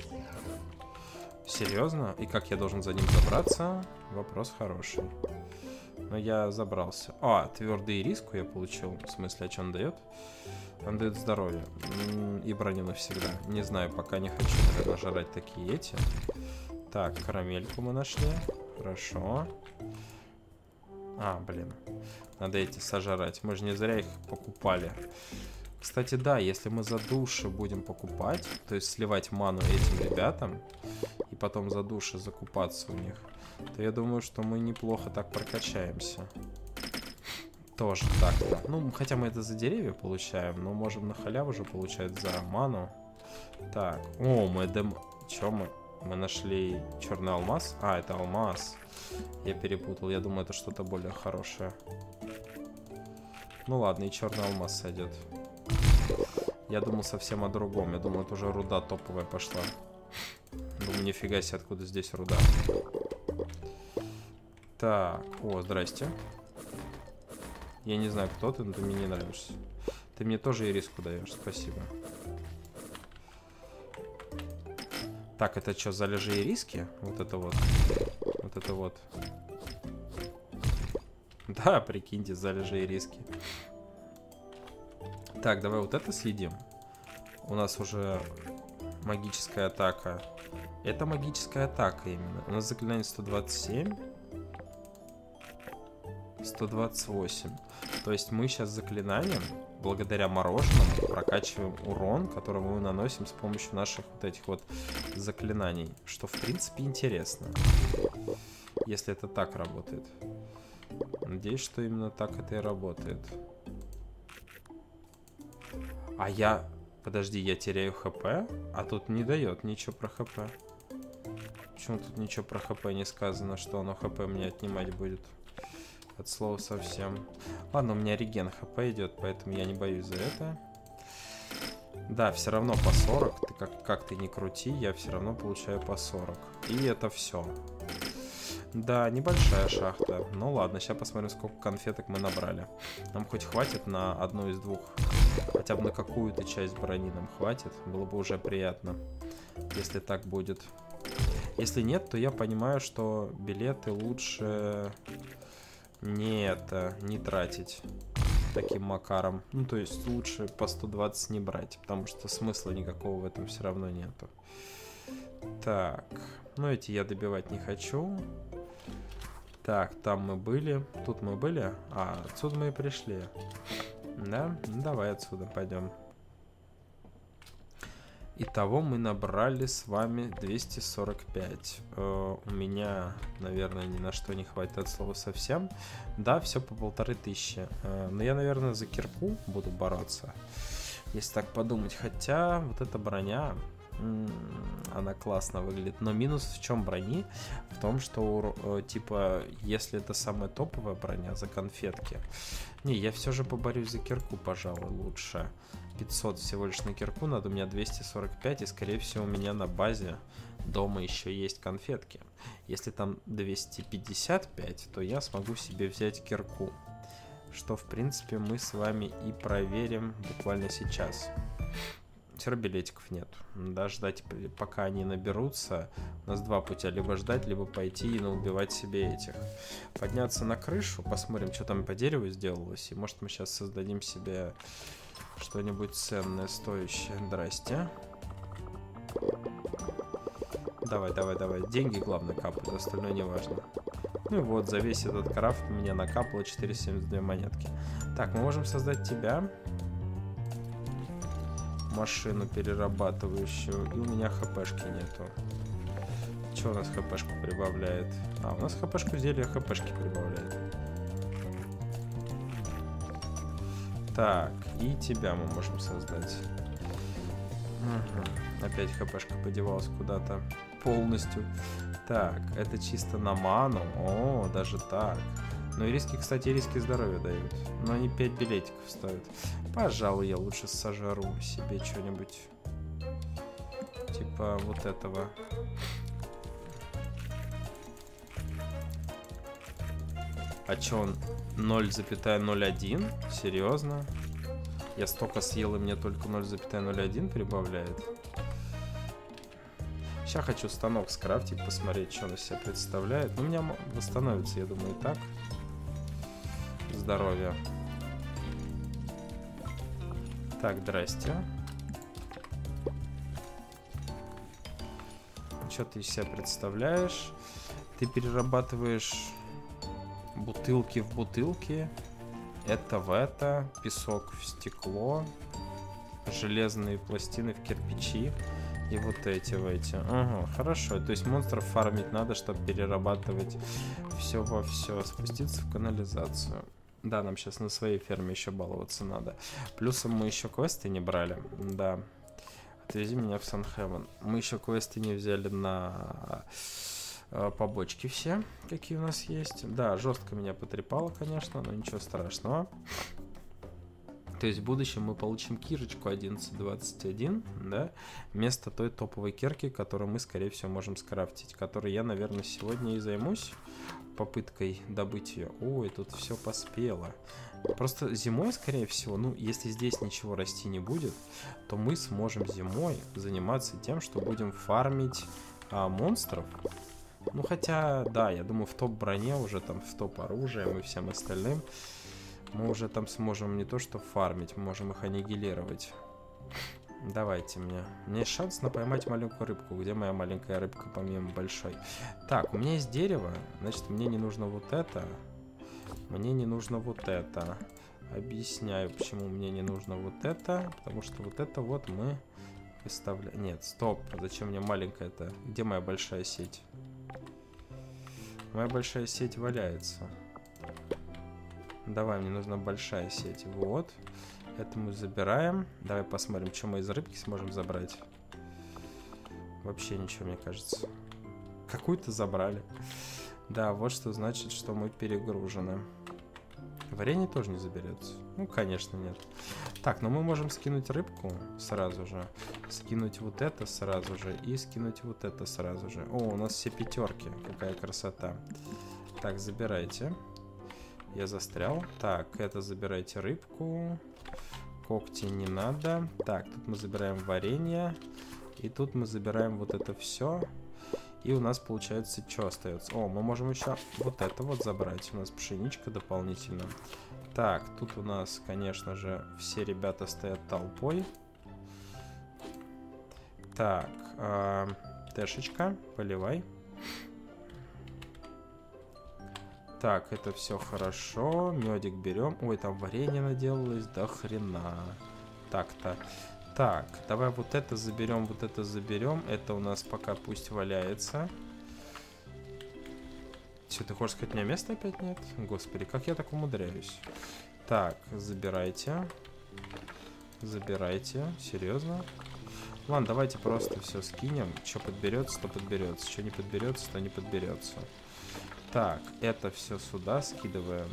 Серьезно? И как я должен за ним забраться? Вопрос хороший. Но я забрался. А, твердый риску я получил. В смысле, а что он дает? Он дает здоровье. И броню навсегда. Не знаю, пока не хочу, наверное, жрать такие эти. Так, карамельку мы нашли. Хорошо. А, блин. Надо эти сожрать. Мы же не зря их покупали. Кстати, да, если мы за души будем покупать, то есть сливать ману этим ребятам, и потом за души закупаться у них, то я думаю, что мы неплохо так прокачаемся. Тоже так-то. Ну, хотя мы это за деревья получаем, но можем на халяву же получать за ману. Так, о, мы дем... Чё мы? Мы нашли черный алмаз. А, это алмаз. Я перепутал, я думаю, это что-то более хорошее. Ну ладно, и черный алмаз сойдет. Я думал совсем о другом. Я думал, это уже руда топовая пошла. Думаю, нифига себе, откуда здесь руда. Так, о, здрасте. Я не знаю, кто ты, но ты мне не нравишься. Ты мне тоже ириску даешь, спасибо. Так, это что, залежи ириски? Вот это вот. Вот это вот. Да, прикиньте, залежи ириски. Так, давай вот это съедим. У нас уже магическая атака. Это магическая атака именно. У нас заклинание сто двадцать семь. сто двадцать восемь. То есть мы сейчас заклинанием, благодаря мороженому, прокачиваем урон, который мы наносим с помощью наших вот этих вот заклинаний. Что в принципе интересно. Если это так работает. Надеюсь, что именно так это и работает. А я... Подожди, я теряю хп? А тут не дает ничего про хп. Почему тут ничего про хп не сказано, что оно хп мне отнимать будет? От слова совсем. Ладно, у меня реген хп идет, поэтому я не боюсь за это. Да, все равно по сорок. Ты как, как ты не крути, я все равно получаю по сорок. И это все. Да, небольшая шахта. Ну ладно, сейчас посмотрим, сколько конфеток мы набрали. Нам хоть хватит на одну из двух. Хотя бы на какую-то часть брони нам хватит. Было бы уже приятно, если так будет. Если нет, то я понимаю, что билеты лучше не это, не тратить таким макаром. Ну, то есть лучше по сто двадцать не брать, потому что смысла никакого в этом все равно нету. Так, ну эти я добивать не хочу. Так, там мы были. Тут мы были. А, отсюда мы и пришли. Да? Ну, давай отсюда пойдем. Итого мы набрали с вами двести сорок пять. Э, у меня, наверное, ни на что не хватит от слова совсем. Да, все по полторы тысячи. Э, но я, наверное, за кирку буду бороться. Если так подумать. Хотя вот эта броня... Она классно выглядит. Но минус в чем брони? В том, что э, типа, если это самая топовая броня за конфетки. Не, я все же поборюсь за кирку, пожалуй, лучше. пятьсот всего лишь на кирку надо, у меня двести сорок пять, и скорее всего у меня на базе дома еще есть конфетки. Если там двести пятьдесят пять, то я смогу себе взять кирку. Что в принципе мы с вами и проверим буквально сейчас. Все равно билетиков нет. Да, ждать, пока они наберутся. У нас два пути. Либо ждать, либо пойти и наубивать себе этих. Подняться на крышу, посмотрим, что там по дереву сделалось. И может мы сейчас создадим себе что-нибудь ценное, стоящее. Здрасте. Давай, давай, давай. Деньги, главное, капают, остальное не важно. Ну и вот, за весь этот крафт у меня накапало четыреста семьдесят две монетки. Так, мы можем создать тебя. Машину перерабатывающую. И у меня хпшки нету. Что у нас хпшку прибавляет? А, у нас хпшку зелья хпшки прибавляет. Так, и тебя мы можем создать. Угу. Опять хпшка подевалась куда-то полностью. Так, это чисто на ману. О, даже так. Ну и риски, кстати, риски здоровья дают. Но они пять билетиков стоят. Пожалуй, я лучше сожру себе что-нибудь. Типа вот этого. А чё он ноль целых ноль один? Серьезно? Я столько съел, и мне только ноль целых ноль один прибавляет. Сейчас хочу станок скрафтить, посмотреть, что он из себя представляет. Ну, у меня восстановится, я думаю, и так. Здоровье. Так, здрасте. Что ты из себя представляешь? Ты перерабатываешь бутылки в бутылки. Это в это. Песок в стекло. Железные пластины в кирпичи. И вот эти в эти. Ага, хорошо. То есть монстров фармить надо, чтобы перерабатывать все во все. Спуститься в канализацию. Да, нам сейчас на своей ферме еще баловаться надо. Плюсом мы еще квесты не брали. Да. Отвези меня в Сан-Хевен. Мы еще квесты не взяли на э, побочки все, какие у нас есть. Да, жестко меня потрепало, конечно, но ничего страшного. То есть в будущем мы получим кирочку одиннадцать двадцать один, да, вместо той топовой кирки, которую мы, скорее всего, можем скрафтить, которой я, наверное, сегодня и займусь попыткой добыть ее. Ой, тут все поспело. Просто зимой, скорее всего, ну, если здесь ничего расти не будет, то мы сможем зимой заниматься тем, что будем фармить а, монстров. Ну, хотя, да, я думаю, в топ-броне уже, там, в топ-оружием и всем остальным мы уже там сможем не то что фармить, мы можем их аннигилировать. Давайте мне. У меня есть шанс на поймать маленькую рыбку. Где моя маленькая рыбка помимо большой? Так, у меня есть дерево, значит, мне не нужно вот это. Мне не нужно вот это. Объясняю, почему мне не нужно вот это. Потому что вот это вот мы выставляем. Нет, стоп. Зачем мне маленькая-то? Где моя большая сеть? Моя большая сеть валяется. Давай, мне нужна большая сеть. Вот. Это мы забираем. Давай посмотрим, что мы из рыбки сможем забрать. Вообще ничего, мне кажется. Какую-то забрали. Да, вот что значит, что мы перегружены. Варенье тоже не заберется. Ну, конечно, нет. Так, но мы можем скинуть рыбку сразу же. Скинуть вот это сразу же. И скинуть вот это сразу же. О, у нас все пятерки. Какая красота. Так, забирайте. Я застрял. Так, это забирайте рыбку. Когти не надо. Так, тут мы забираем варенье. И тут мы забираем вот это все. И у нас получается, что остается? О, мы можем еще вот это вот забрать. У нас пшеничка дополнительно. Так, тут у нас, конечно же, все ребята стоят толпой. Так, э, Тэшечка, поливай. Так, это все хорошо. Медик берем. Ой, там варенье наделалось. Да хрена. Так-то. Так, давай вот это заберем, вот это заберем. Это у нас пока пусть валяется. Че, ты хочешь сказать, у меня места опять нет? Господи, как я так умудряюсь? Так, забирайте. Забирайте. Серьезно? Ладно, давайте просто все скинем. Что подберется, то подберется. Что не подберется, то не подберется. Так, это все сюда скидываем.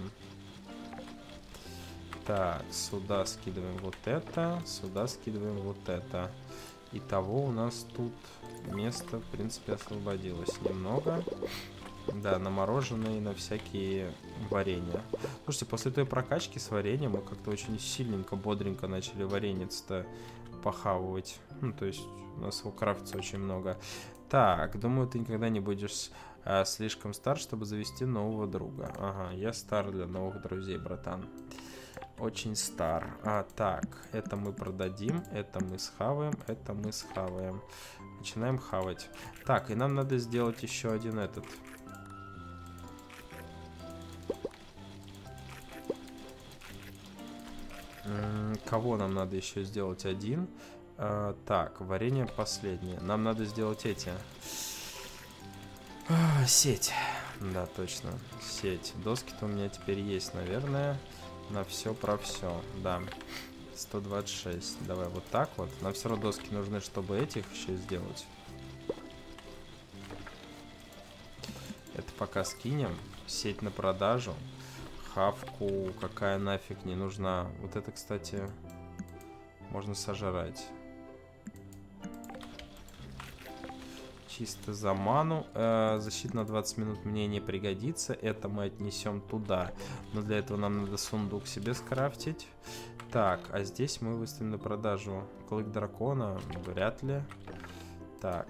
Так, сюда скидываем вот это, сюда скидываем вот это. Итого у нас тут место, в принципе, освободилось немного. Да, на мороженое и на всякие варенья. Слушайте, после той прокачки с вареньем мы как-то очень сильненько, бодренько начали варенец-то похавывать. Ну, то есть у нас его крафтится очень много. Так, думаю, ты никогда не будешь а, слишком стар, чтобы завести нового друга. Ага, я стар для новых друзей, братан. Очень стар. А, так, это мы продадим, это мы схаваем, это мы схаваем. Начинаем хавать. Так, и нам надо сделать еще один этот. М-м, кого нам надо еще сделать? Один. А, так, варенье последнее. Нам надо сделать эти. А, сеть. Да, точно. Сеть. Доски-то у меня теперь есть, наверное. На все про все, да. сто двадцать шесть. Давай вот так вот. Нам все равно доски нужны, чтобы этих еще сделать. Это пока скинем. Сеть на продажу. Хавку какая нафиг не нужна. Вот это, кстати, можно сожрать. Чисто за ману. Э, защита на двадцать минут мне не пригодится. Это мы отнесем туда. Но для этого нам надо сундук себе скрафтить. Так, а здесь мы выставим на продажу клык дракона. Вряд ли. Так.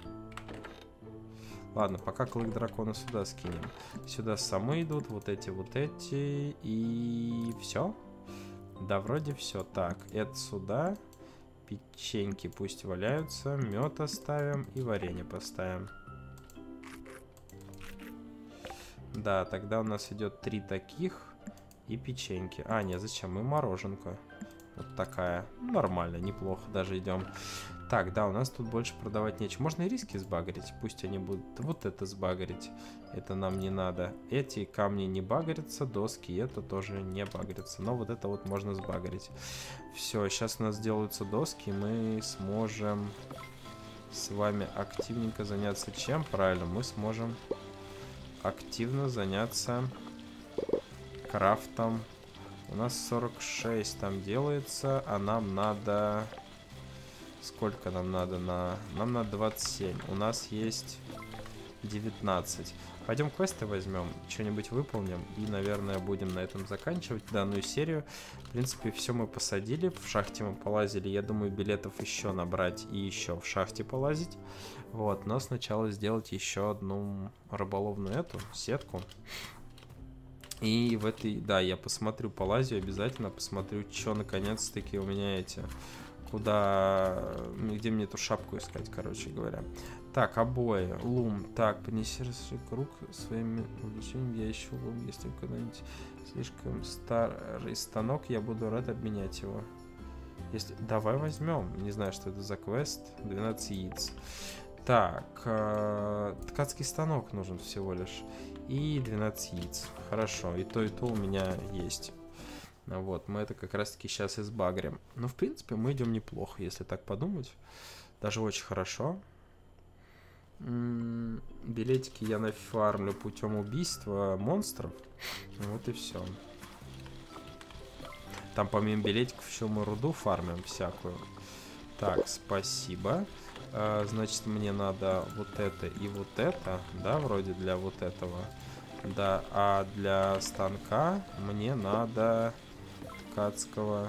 Ладно, пока клык дракона сюда скинем. Сюда самы идут. Вот эти, вот эти. И все. Да, вроде все. Так, это сюда. Печеньки пусть валяются, мед оставим и варенье поставим. Да, тогда у нас идет три таких и печеньки. А, нет, зачем? Мы мороженка. Вот такая. Нормально, неплохо даже идем. Так, да, у нас тут больше продавать нечего. Можно и риски сбагрить. Пусть они будут вот это сбагрить. Это нам не надо. Эти камни не багрятся, доски это тоже не багрятся. Но вот это вот можно сбагрить. Все, сейчас у нас делаются доски. Мы сможем с вами активненько заняться чем? Правильно, мы сможем активно заняться крафтом У нас сорок шесть там делается, а нам надо... Сколько нам надо на... Нам надо двадцать семь. У нас есть девятнадцать. Пойдем квесты возьмем, что-нибудь выполним и, наверное, будем на этом заканчивать данную серию. В принципе, все мы посадили, в шахте мы полазили. Я думаю, билетов еще набрать и еще в шахте полазить. Вот, но сначала сделать еще одну рыболовную эту сетку. И в этой, да, я посмотрю, полазию обязательно, посмотрю, что наконец-таки у меня эти... Куда, где мне эту шапку искать, короче говоря. Так, обои, лум. Так, понеси круг своими увлечениями. Я ищу лум. Если когда-нибудь слишком старый станок, я буду рад обменять его. Если... Давай возьмем. Не знаю, что это за квест. двенадцать яиц. Так, э... ткацкий станок нужен всего лишь. И двенадцать яиц. Хорошо, и то, и то у меня есть. Вот, мы это как раз-таки сейчас избагрим. Но, в принципе, мы идем неплохо, если так подумать. Даже очень хорошо. М-м, билетики я нафармлю путем убийства монстров. Вот и все. Там помимо билетиков еще мы руду фармим всякую. Так, спасибо. А, значит, мне надо вот это и вот это, да, вроде для вот этого. Да, а для станка мне надо... Ткацкого,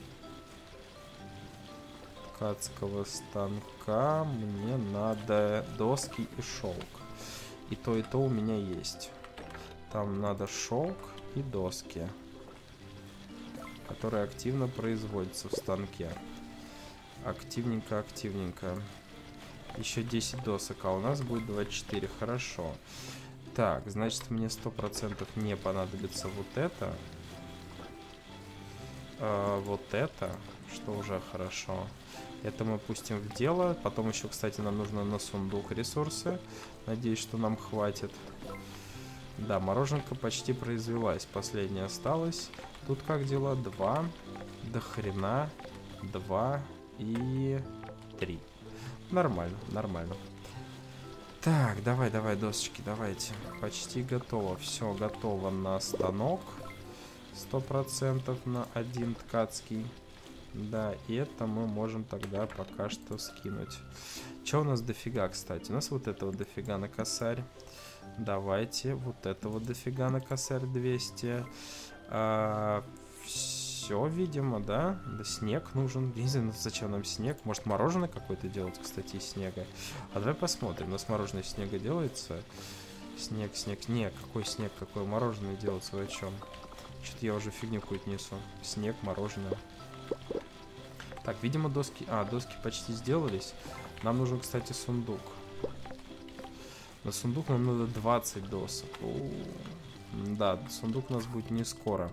ткацкого станка мне надо доски и шелк. И то, и то у меня есть. Там надо шелк и доски, которые активно производятся в станке. Активненько, активненько. Еще десять досок, а у нас будет двадцать четыре. Хорошо. Так, значит, мне сто процентов не понадобится вот это. Uh, вот это, что уже хорошо. Это мы пустим в дело. Потом еще, кстати, нам нужно на сундук ресурсы. Надеюсь, что нам хватит. Да, мороженка почти произвелась. Последняя осталась. Тут как дела? Два. До хрена. Два и три. Нормально, нормально. Так, давай, давай, досочки, давайте. Почти готово. Все готово на станок. Сто процентов на один ткацкий. Да, и это мы можем тогда пока что скинуть. Что у нас дофига, кстати? У нас вот этого дофига на косарь. Давайте вот этого дофига на косарь двести. А, все, видимо, да? Да, снег нужен. Я не знаю, зачем нам снег. Может, мороженое какое-то делать, кстати, из снега. А давай посмотрим. У нас мороженое из снега делается. Снег, снег. Не, какой снег, какое мороженое делается, вы о чем? Что-то я уже фигню какую-то несу. Снег, мороженое. Так, видимо, доски... А, доски почти сделались. Нам нужен, кстати, сундук. На сундук нам надо двадцать досок. У-у-у. Да, сундук у нас будет не скоро.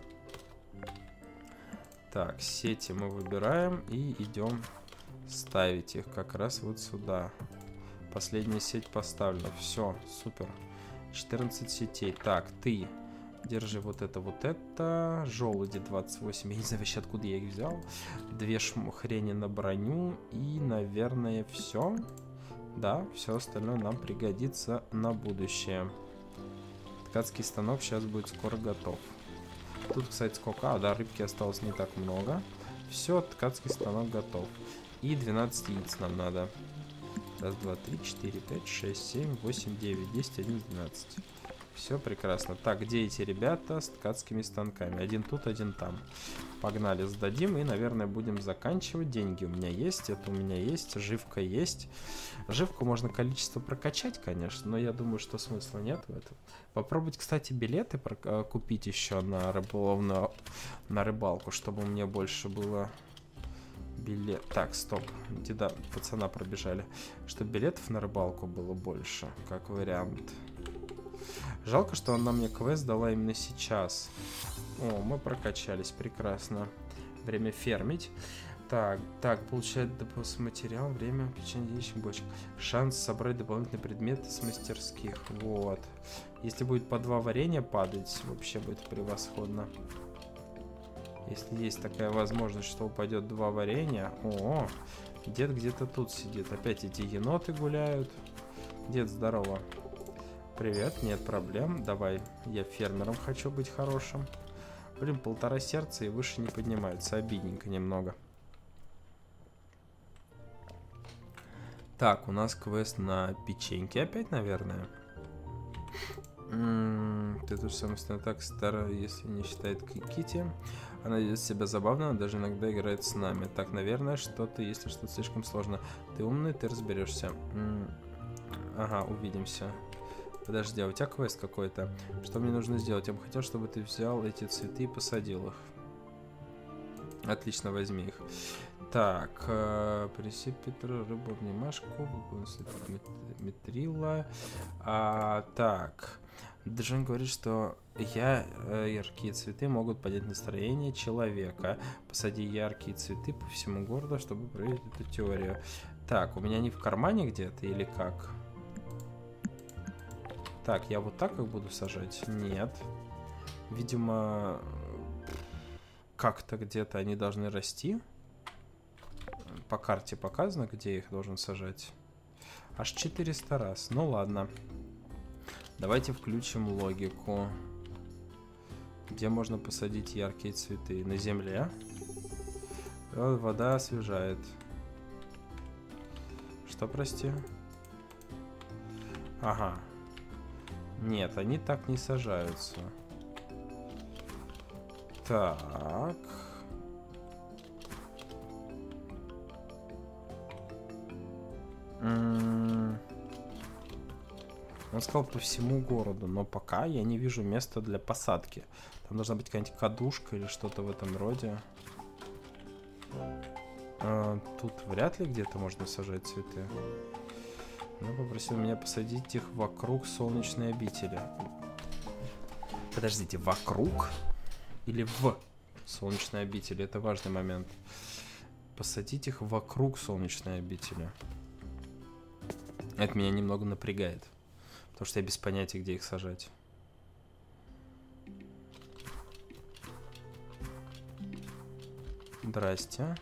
Так, сети мы выбираем и идем ставить их как раз вот сюда. Последняя сеть поставлена. Все, супер. четырнадцать сетей. Так, ты... Держи вот это, вот это. Желуди двадцать восемь. Я не знаю вообще, откуда я их взял. Две хрени на броню. И, наверное, все. Да, все остальное нам пригодится на будущее. Ткацкий станок сейчас будет скоро готов. Тут, кстати, сколько? А, да, рыбки осталось не так много. Все, ткацкий станок готов. И двенадцать яиц нам надо. Раз, два, три, четыре, пять, шесть, семь, восемь, девять, десять, одиннадцать, двенадцать. Все прекрасно. Так, где эти ребята с ткацкими станками? Один тут, один там. Погнали, сдадим и, наверное, будем заканчивать. Деньги у меня есть, это у меня есть, живка есть. Живку можно количество прокачать, конечно, но я думаю, что смысла нет в этом. Попробовать, кстати, билеты купить еще на рыболовную, на рыбалку, чтобы у меня больше было... Билет. Так, стоп. Деда, пацана пробежали. Чтобы билетов на рыбалку было больше, как вариант. Жалко, что она мне квест дала именно сейчас. О, мы прокачались, прекрасно. Время фермить. Так, так, получать материал, время включения яичных бочек. Шанс собрать дополнительные предметы с мастерских. Вот. Если будет по два варенья падать, вообще будет превосходно. Если есть такая возможность, что упадет два варенья. О, дед где-то тут сидит. Опять эти еноты гуляют. Дед, здорово. Привет, нет проблем. Давай, я фермером хочу быть хорошим. Блин, полтора сердца и выше не поднимаются. Обидненько немного. Так, у нас квест на печеньке опять, наверное. М-м, ты тоже самое так старая, если не считает Кити. Она ведет себя забавно, она даже иногда играет с нами. Так, наверное, что-то, если что-то слишком сложно. Ты умный, ты разберешься. М-м, ага, увидимся. Подожди, а у тебя квест какой-то? Что мне нужно сделать? Я бы хотел, чтобы ты взял эти цветы и посадил их. Отлично, возьми их. Так, э, принеси Петру рыбу обнимашку, метрила. А, так, Джон говорит, что я, э, яркие цветы могут поднять настроение человека. Посади яркие цветы по всему городу, чтобы проверить эту теорию. Так, у меня они в кармане где-то или как? Так, я вот так их буду сажать? Нет. Видимо, как-то где-то они должны расти. По карте показано, где их должен сажать. Аж четыреста раз. Ну ладно. Давайте включим логику. Где можно посадить яркие цветы? На земле. Вода освежает. Что, прости? Ага. Нет, они так не сажаются. Так. М-м- Он сказал по всему городу, но пока я не вижу места для посадки. Там должна быть какая-нибудь кадушка или что-то в этом роде. А, тут вряд ли где-то можно сажать цветы. Он попросил меня посадить их вокруг солнечной обители. Подождите, вокруг или в солнечной обители? Это важный момент. Посадить их вокруг солнечной обители. Это меня немного напрягает. Потому что я без понятия, где их сажать. Здрасте.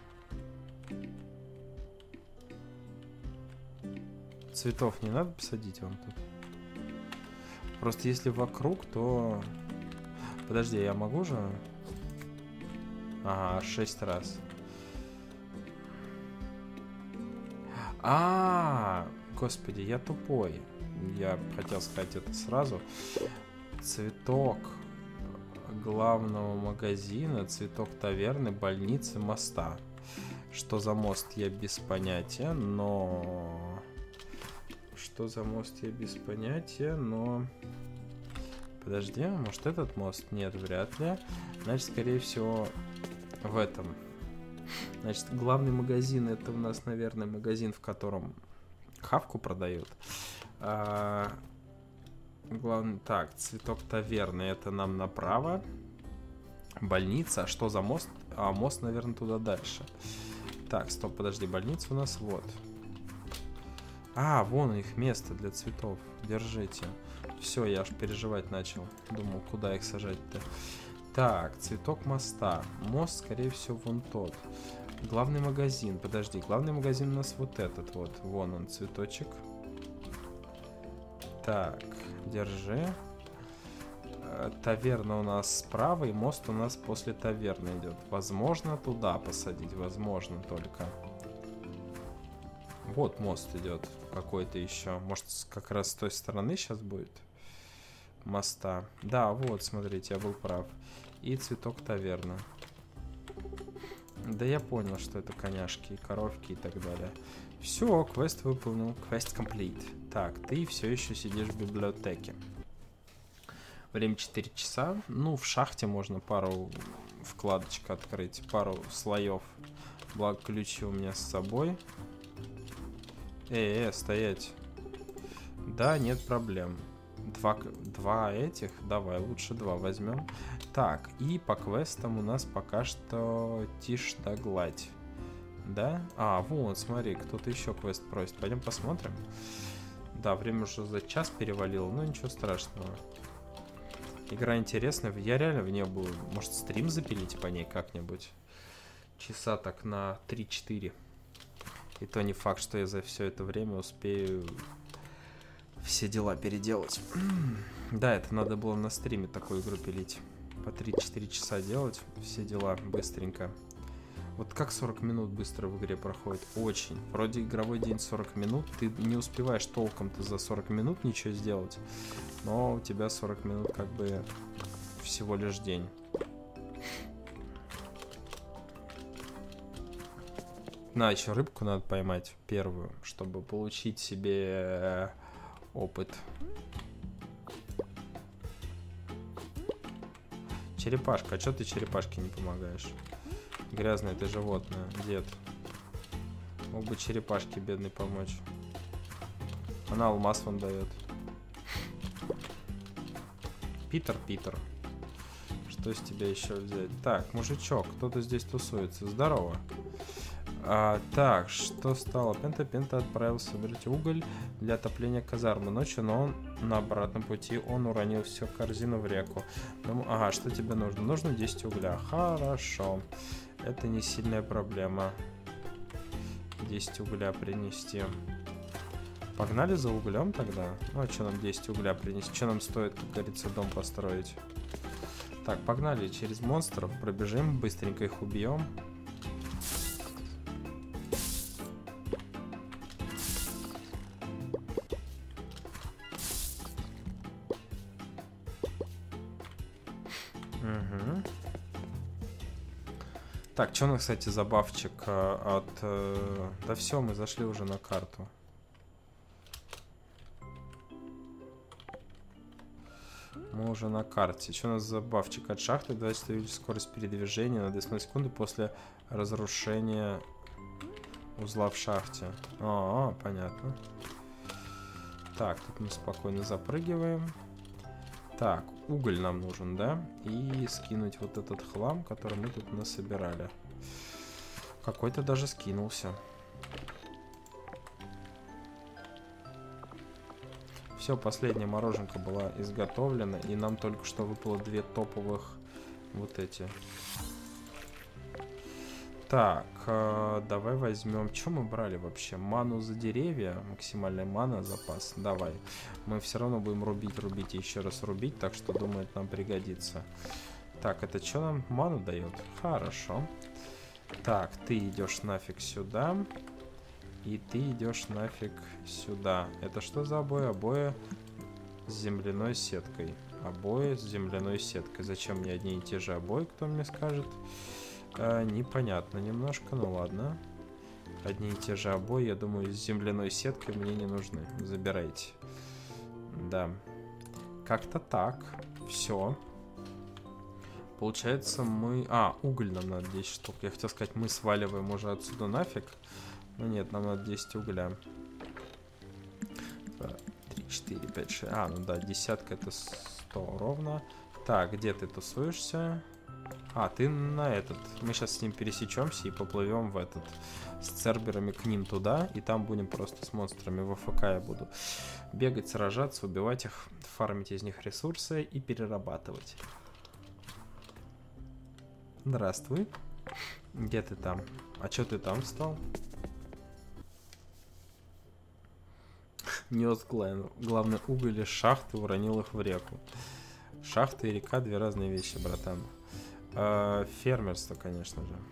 Цветов не надо посадить вам тут? Просто если вокруг, то... Подожди, я могу же? Ага, шесть раз. А, господи, я тупой. Я хотел сказать это сразу. Цветок главного магазина, цветок таверны, больницы, моста. Что за мост, я без понятия, но... Что за мост, я без понятия, но... Подожди, может этот мост? Нет, вряд ли. Значит, скорее всего, в этом. Значит, главный магазин, это у нас, наверное, магазин, в котором хавку продают. А... Главный... Так, цветок таверны, это нам направо. Больница, а что за мост? А, мост, наверное, туда дальше. Так, стоп, подожди, больница у нас вот. А, вон их место для цветов. Держите. Все, я аж переживать начал. Думал, куда их сажать-то. Так, цветок моста. Мост, скорее всего, вон тот. Главный магазин. Подожди, главный магазин у нас вот этот вот. Вон он, цветочек. Так, держи. Таверна у нас справа, и мост у нас после таверны идет. Возможно, туда посадить. Возможно, только. Вот мост идет какой-то еще. Может, как раз с той стороны сейчас будет моста. Да, вот, смотрите, я был прав. И цветок таверна. Да я понял, что это коняшки, коровки и так далее. Все, квест выполнил. Квест комплит. Так, ты все еще сидишь в библиотеке. Время четыре часа. Ну, в шахте можно пару вкладочек открыть, пару слоев. Благо, ключи у меня с собой. Эй, эй, стоять. Да, нет проблем. Два, два этих? Давай, лучше два возьмем. Так, и по квестам у нас пока что тишь да гладь. Да? А, вот, смотри, кто-то еще квест просит. Пойдем посмотрим. Да, время уже за час перевалило, но ничего страшного. Игра интересная. Я реально в нее буду... Может, стрим запилить по ней как-нибудь? Часа так на три-четыре. И то не факт, что я за все это время успею все дела переделать. Да, это надо было на стриме такую игру пилить. по три-четыре часа делать все дела быстренько. Вот как сорок минут быстро в игре проходит? Очень. Вроде игровой день сорок минут, ты не успеваешь толком-то за сорок минут ничего сделать, но у тебя сорок минут как бы всего лишь день. На, еще рыбку надо поймать первую, чтобы получить себе опыт. Черепашка, а что ты черепашке не помогаешь? Грязное ты животное, дед. Мог бы черепашке бедной помочь. Она алмаз вам дает. Питер, Питер. Что с тебя еще взять? Так, мужичок, кто-то здесь тусуется. Здорово. А, так, что стало? Пента Пента отправился собирать уголь для отопления казармы ночью, но он на обратном пути он уронил всю корзину в реку. Ну, ага, что тебе нужно? Нужно десять угля. Хорошо. Это не сильная проблема. десять угля принести. Погнали за углем тогда. Ну, а что нам десять угля принести? Что нам стоит, как говорится, дом построить? Так, погнали через монстров. Пробежим, быстренько их убьем. Угу. Так, что у нас, кстати, забавчик а, от... Э, да все, мы зашли уже на карту. Мы уже на карте. Что у нас забавчик от шахты? двадцать увеличить скорость передвижения на две секунды после разрушения узла в шахте. А, -а понятно. Так, тут мы спокойно запрыгиваем. Так, уголь нам нужен, да? И скинуть вот этот хлам, который мы тут насобирали. Какой-то даже скинулся. Все, последняя мороженка была изготовлена, и нам только что выпало две топовых вот эти. Так, э, давай возьмем... Что мы брали вообще? Ману за деревья, максимальная мана, запас. Давай. Мы все равно будем рубить, рубить и еще раз рубить, так что, думаю, это нам пригодится. Так, это что нам ману дает? Хорошо. Так, ты идешь нафиг сюда. И ты идешь нафиг сюда. Это что за обои? Обои с земляной сеткой. Обои с земляной сеткой. Зачем мне одни и те же обои, кто мне скажет? А, непонятно немножко, ну ладно. Одни и те же обои, я думаю, с земляной сеткой мне не нужны. Забирайте. Да. Как-то так. Все. Получается, мы... А, уголь нам надо десять штук. Я хотел сказать, мы сваливаем уже отсюда нафиг. Ну нет, нам надо десять угля. два, три, четыре, пять, шесть. А, ну да, десятка это сто ровно. Так, где ты тусуешься? А, ты на этот. Мы сейчас с ним пересечемся и поплывем в этот. С церберами к ним туда. И там будем просто с монстрами в АФК я буду бегать, сражаться, убивать их, фармить из них ресурсы и перерабатывать. Здравствуй. Где ты там? А чё ты там встал? Нес главный уголь из шахты, уронил их в реку. Шахта и река — две разные вещи, братан. А, фермерство, конечно же.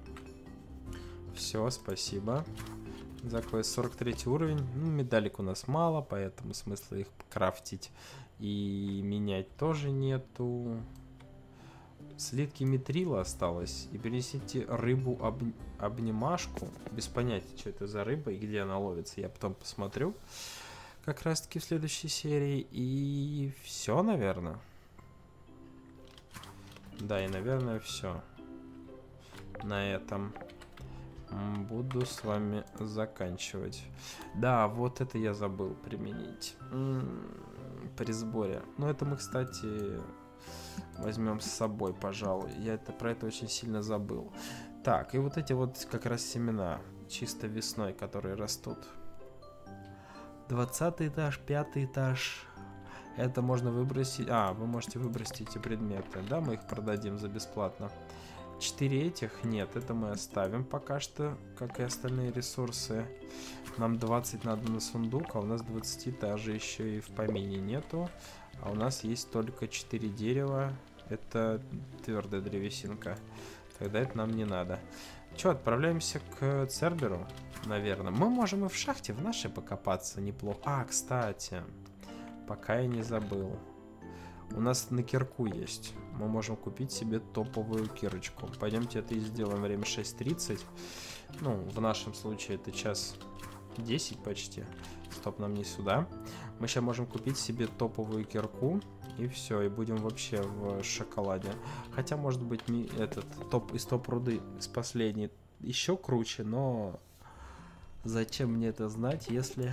Все, спасибо за квест. сорок третий уровень. Ну, медалек у нас мало, поэтому смысла их крафтить и менять тоже нету. Слитки митрила осталось. И принесите рыбу об... обнимашку. Без понятия, что это за рыба и где она ловится. Я потом посмотрю. Как раз таки в следующей серии. И все, наверное. Да, и, наверное, все. На этом буду с вами заканчивать. Да, вот это я забыл применить. М-м, при сборе. Ну, это мы, кстати, возьмем с собой, пожалуй. Я это, про это очень сильно забыл. Так, и вот эти вот как раз семена. Чисто весной, которые растут. двадцатый этаж, пятый этаж. Это можно выбросить... А, вы можете выбросить эти предметы. Да, мы их продадим за бесплатно. четыре этих? Нет, это мы оставим пока что, как и остальные ресурсы. Нам двадцать надо на сундук, а у нас двадцать даже еще и в помине нету. А у нас есть только четыре дерева Это твердая древесинка. Тогда это нам не надо. Че, отправляемся к Церберу, наверное. Мы можем и в шахте в нашей покопаться неплохо. А, кстати, пока я не забыл. У нас на кирку есть. Мы можем купить себе топовую кирочку. Пойдемте это и сделаем. Время шесть тридцать. Ну, в нашем случае это час десять почти. Стоп, нам не сюда. Мы сейчас можем купить себе топовую кирку. И все, и будем вообще в шоколаде. Хотя, может быть, не этот топ из топ руды с последней еще круче, но зачем мне это знать, если...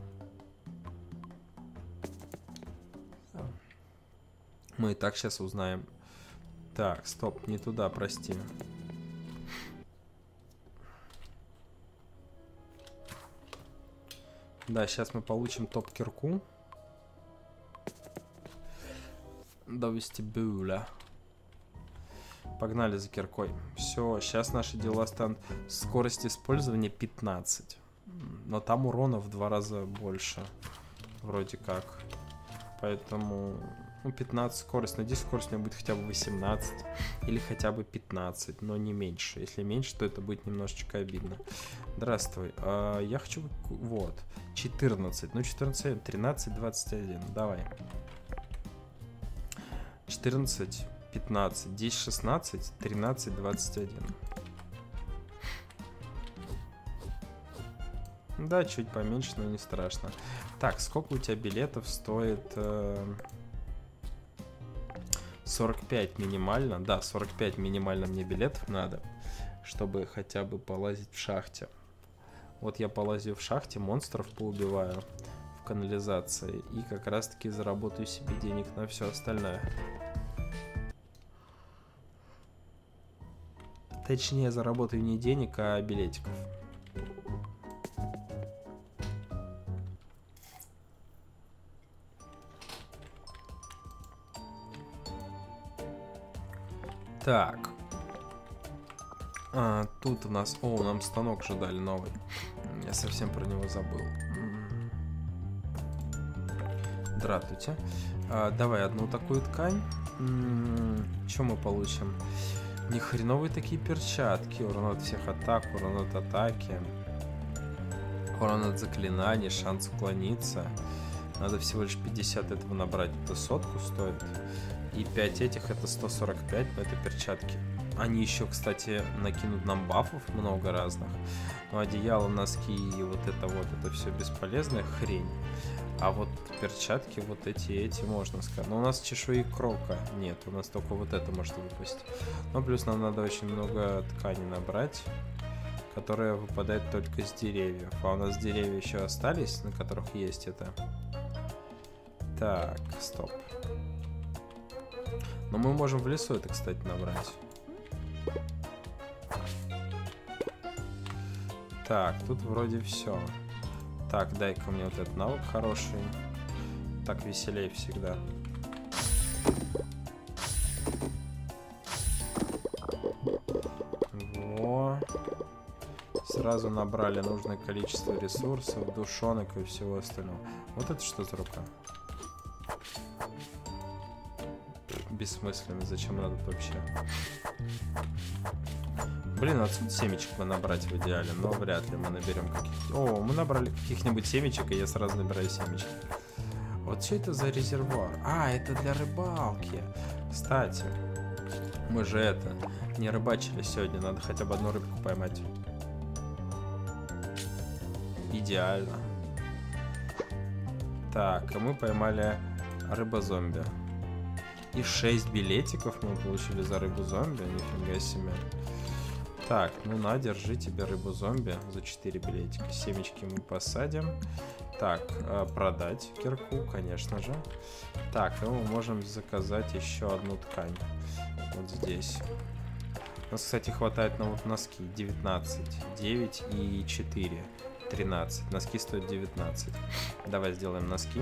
Мы и так сейчас узнаем. Так, стоп, не туда, прости. Да, сейчас мы получим топ-кирку. До вестибюля. Погнали за киркой. Все, сейчас наши дела станут. Скорость использования пятнадцать. Но там урона в два раза больше. Вроде как. Поэтому... Ну, пятнадцать скорость. Надеюсь, скорость у меня будет хотя бы восемнадцать. Или хотя бы пятнадцать, но не меньше. Если меньше, то это будет немножечко обидно. Здравствуй. А, я хочу... Вот. четырнадцать. Ну, четырнадцать, тринадцать, двадцать один. Давай. четырнадцать, пятнадцать, десять, шестнадцать, тринадцать, двадцать один. Да, чуть поменьше, но не страшно. Так, сколько у тебя билетов стоит? Э, сорок пять минимально. Да, сорок пять минимально мне билетов надо, чтобы хотя бы полазить в шахте. Вот я полазю в шахте, монстров поубиваю в канализации и как раз таки заработаю себе денег на все остальное. Точнее, заработаю не денег, а билетиков. Так. А, тут у нас... О, нам станок же дали новый. Я совсем про него забыл. Здравствуйте. А, давай одну такую ткань. Что мы получим? Ни хреновые такие перчатки. Урон от всех атак, урон от атаки. Урон от заклинаний, шанс уклониться. Надо всего лишь пятьдесят этого набрать. Это сотку стоит. И пять этих это сто сорок пять, но это перчатки. Они еще, кстати, накинут нам бафов много разных. Но одеяло, носки и вот это вот, это все бесполезная хрень. А вот перчатки, вот эти и эти можно сказать. Но у нас чешуи крока нет, у нас только вот это может выпасть. Но плюс нам надо очень много ткани набрать, которая выпадает только с деревьев. А у нас деревья еще остались, на которых есть это. Так, стоп. Но мы можем в лесу это, кстати, набрать. Так, тут вроде все. Так, дай-ка мне вот этот навык хороший. Так веселее всегда. Во. Сразу набрали нужное количество ресурсов, душонок и всего остального. Вот это что за рука? Бессмысленно, зачем надо вообще? Блин, отсюда семечек мы набрать в идеале, но вряд ли мы наберем каких-то... О, мы набрали каких-нибудь семечек, и я сразу набираю семечки. Вот что это за резервуар? А, это для рыбалки. Кстати, мы же это, не рыбачили сегодня, надо хотя бы одну рыбку поймать. Идеально. Так, а мы поймали рыба-зомби. И шесть билетиков мы получили за рыбу-зомби, нифига себе. Так, ну на, держи тебе рыбу-зомби за четыре билетика. Семечки мы посадим. Так, продать кирку, конечно же. Так, и мы можем заказать еще одну ткань. Вот здесь. У нас, кстати, хватает на вот носки. девятнадцать, девять и четыре. тринадцать. Носки стоят девятнадцать. Давай сделаем носки.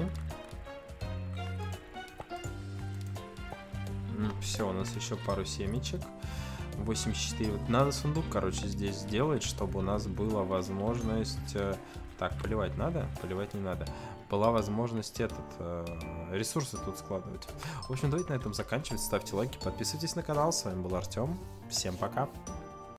Все, у нас еще пару семечек. восемьдесят четыре. Вот надо сундук, короче, здесь сделать, чтобы у нас была возможность Так, поливать надо? Поливать не надо. Была возможность этот э, ресурсы тут складывать. В общем, давайте на этом заканчивать. Ставьте лайки, подписывайтесь на канал. С вами был Артем. Всем пока.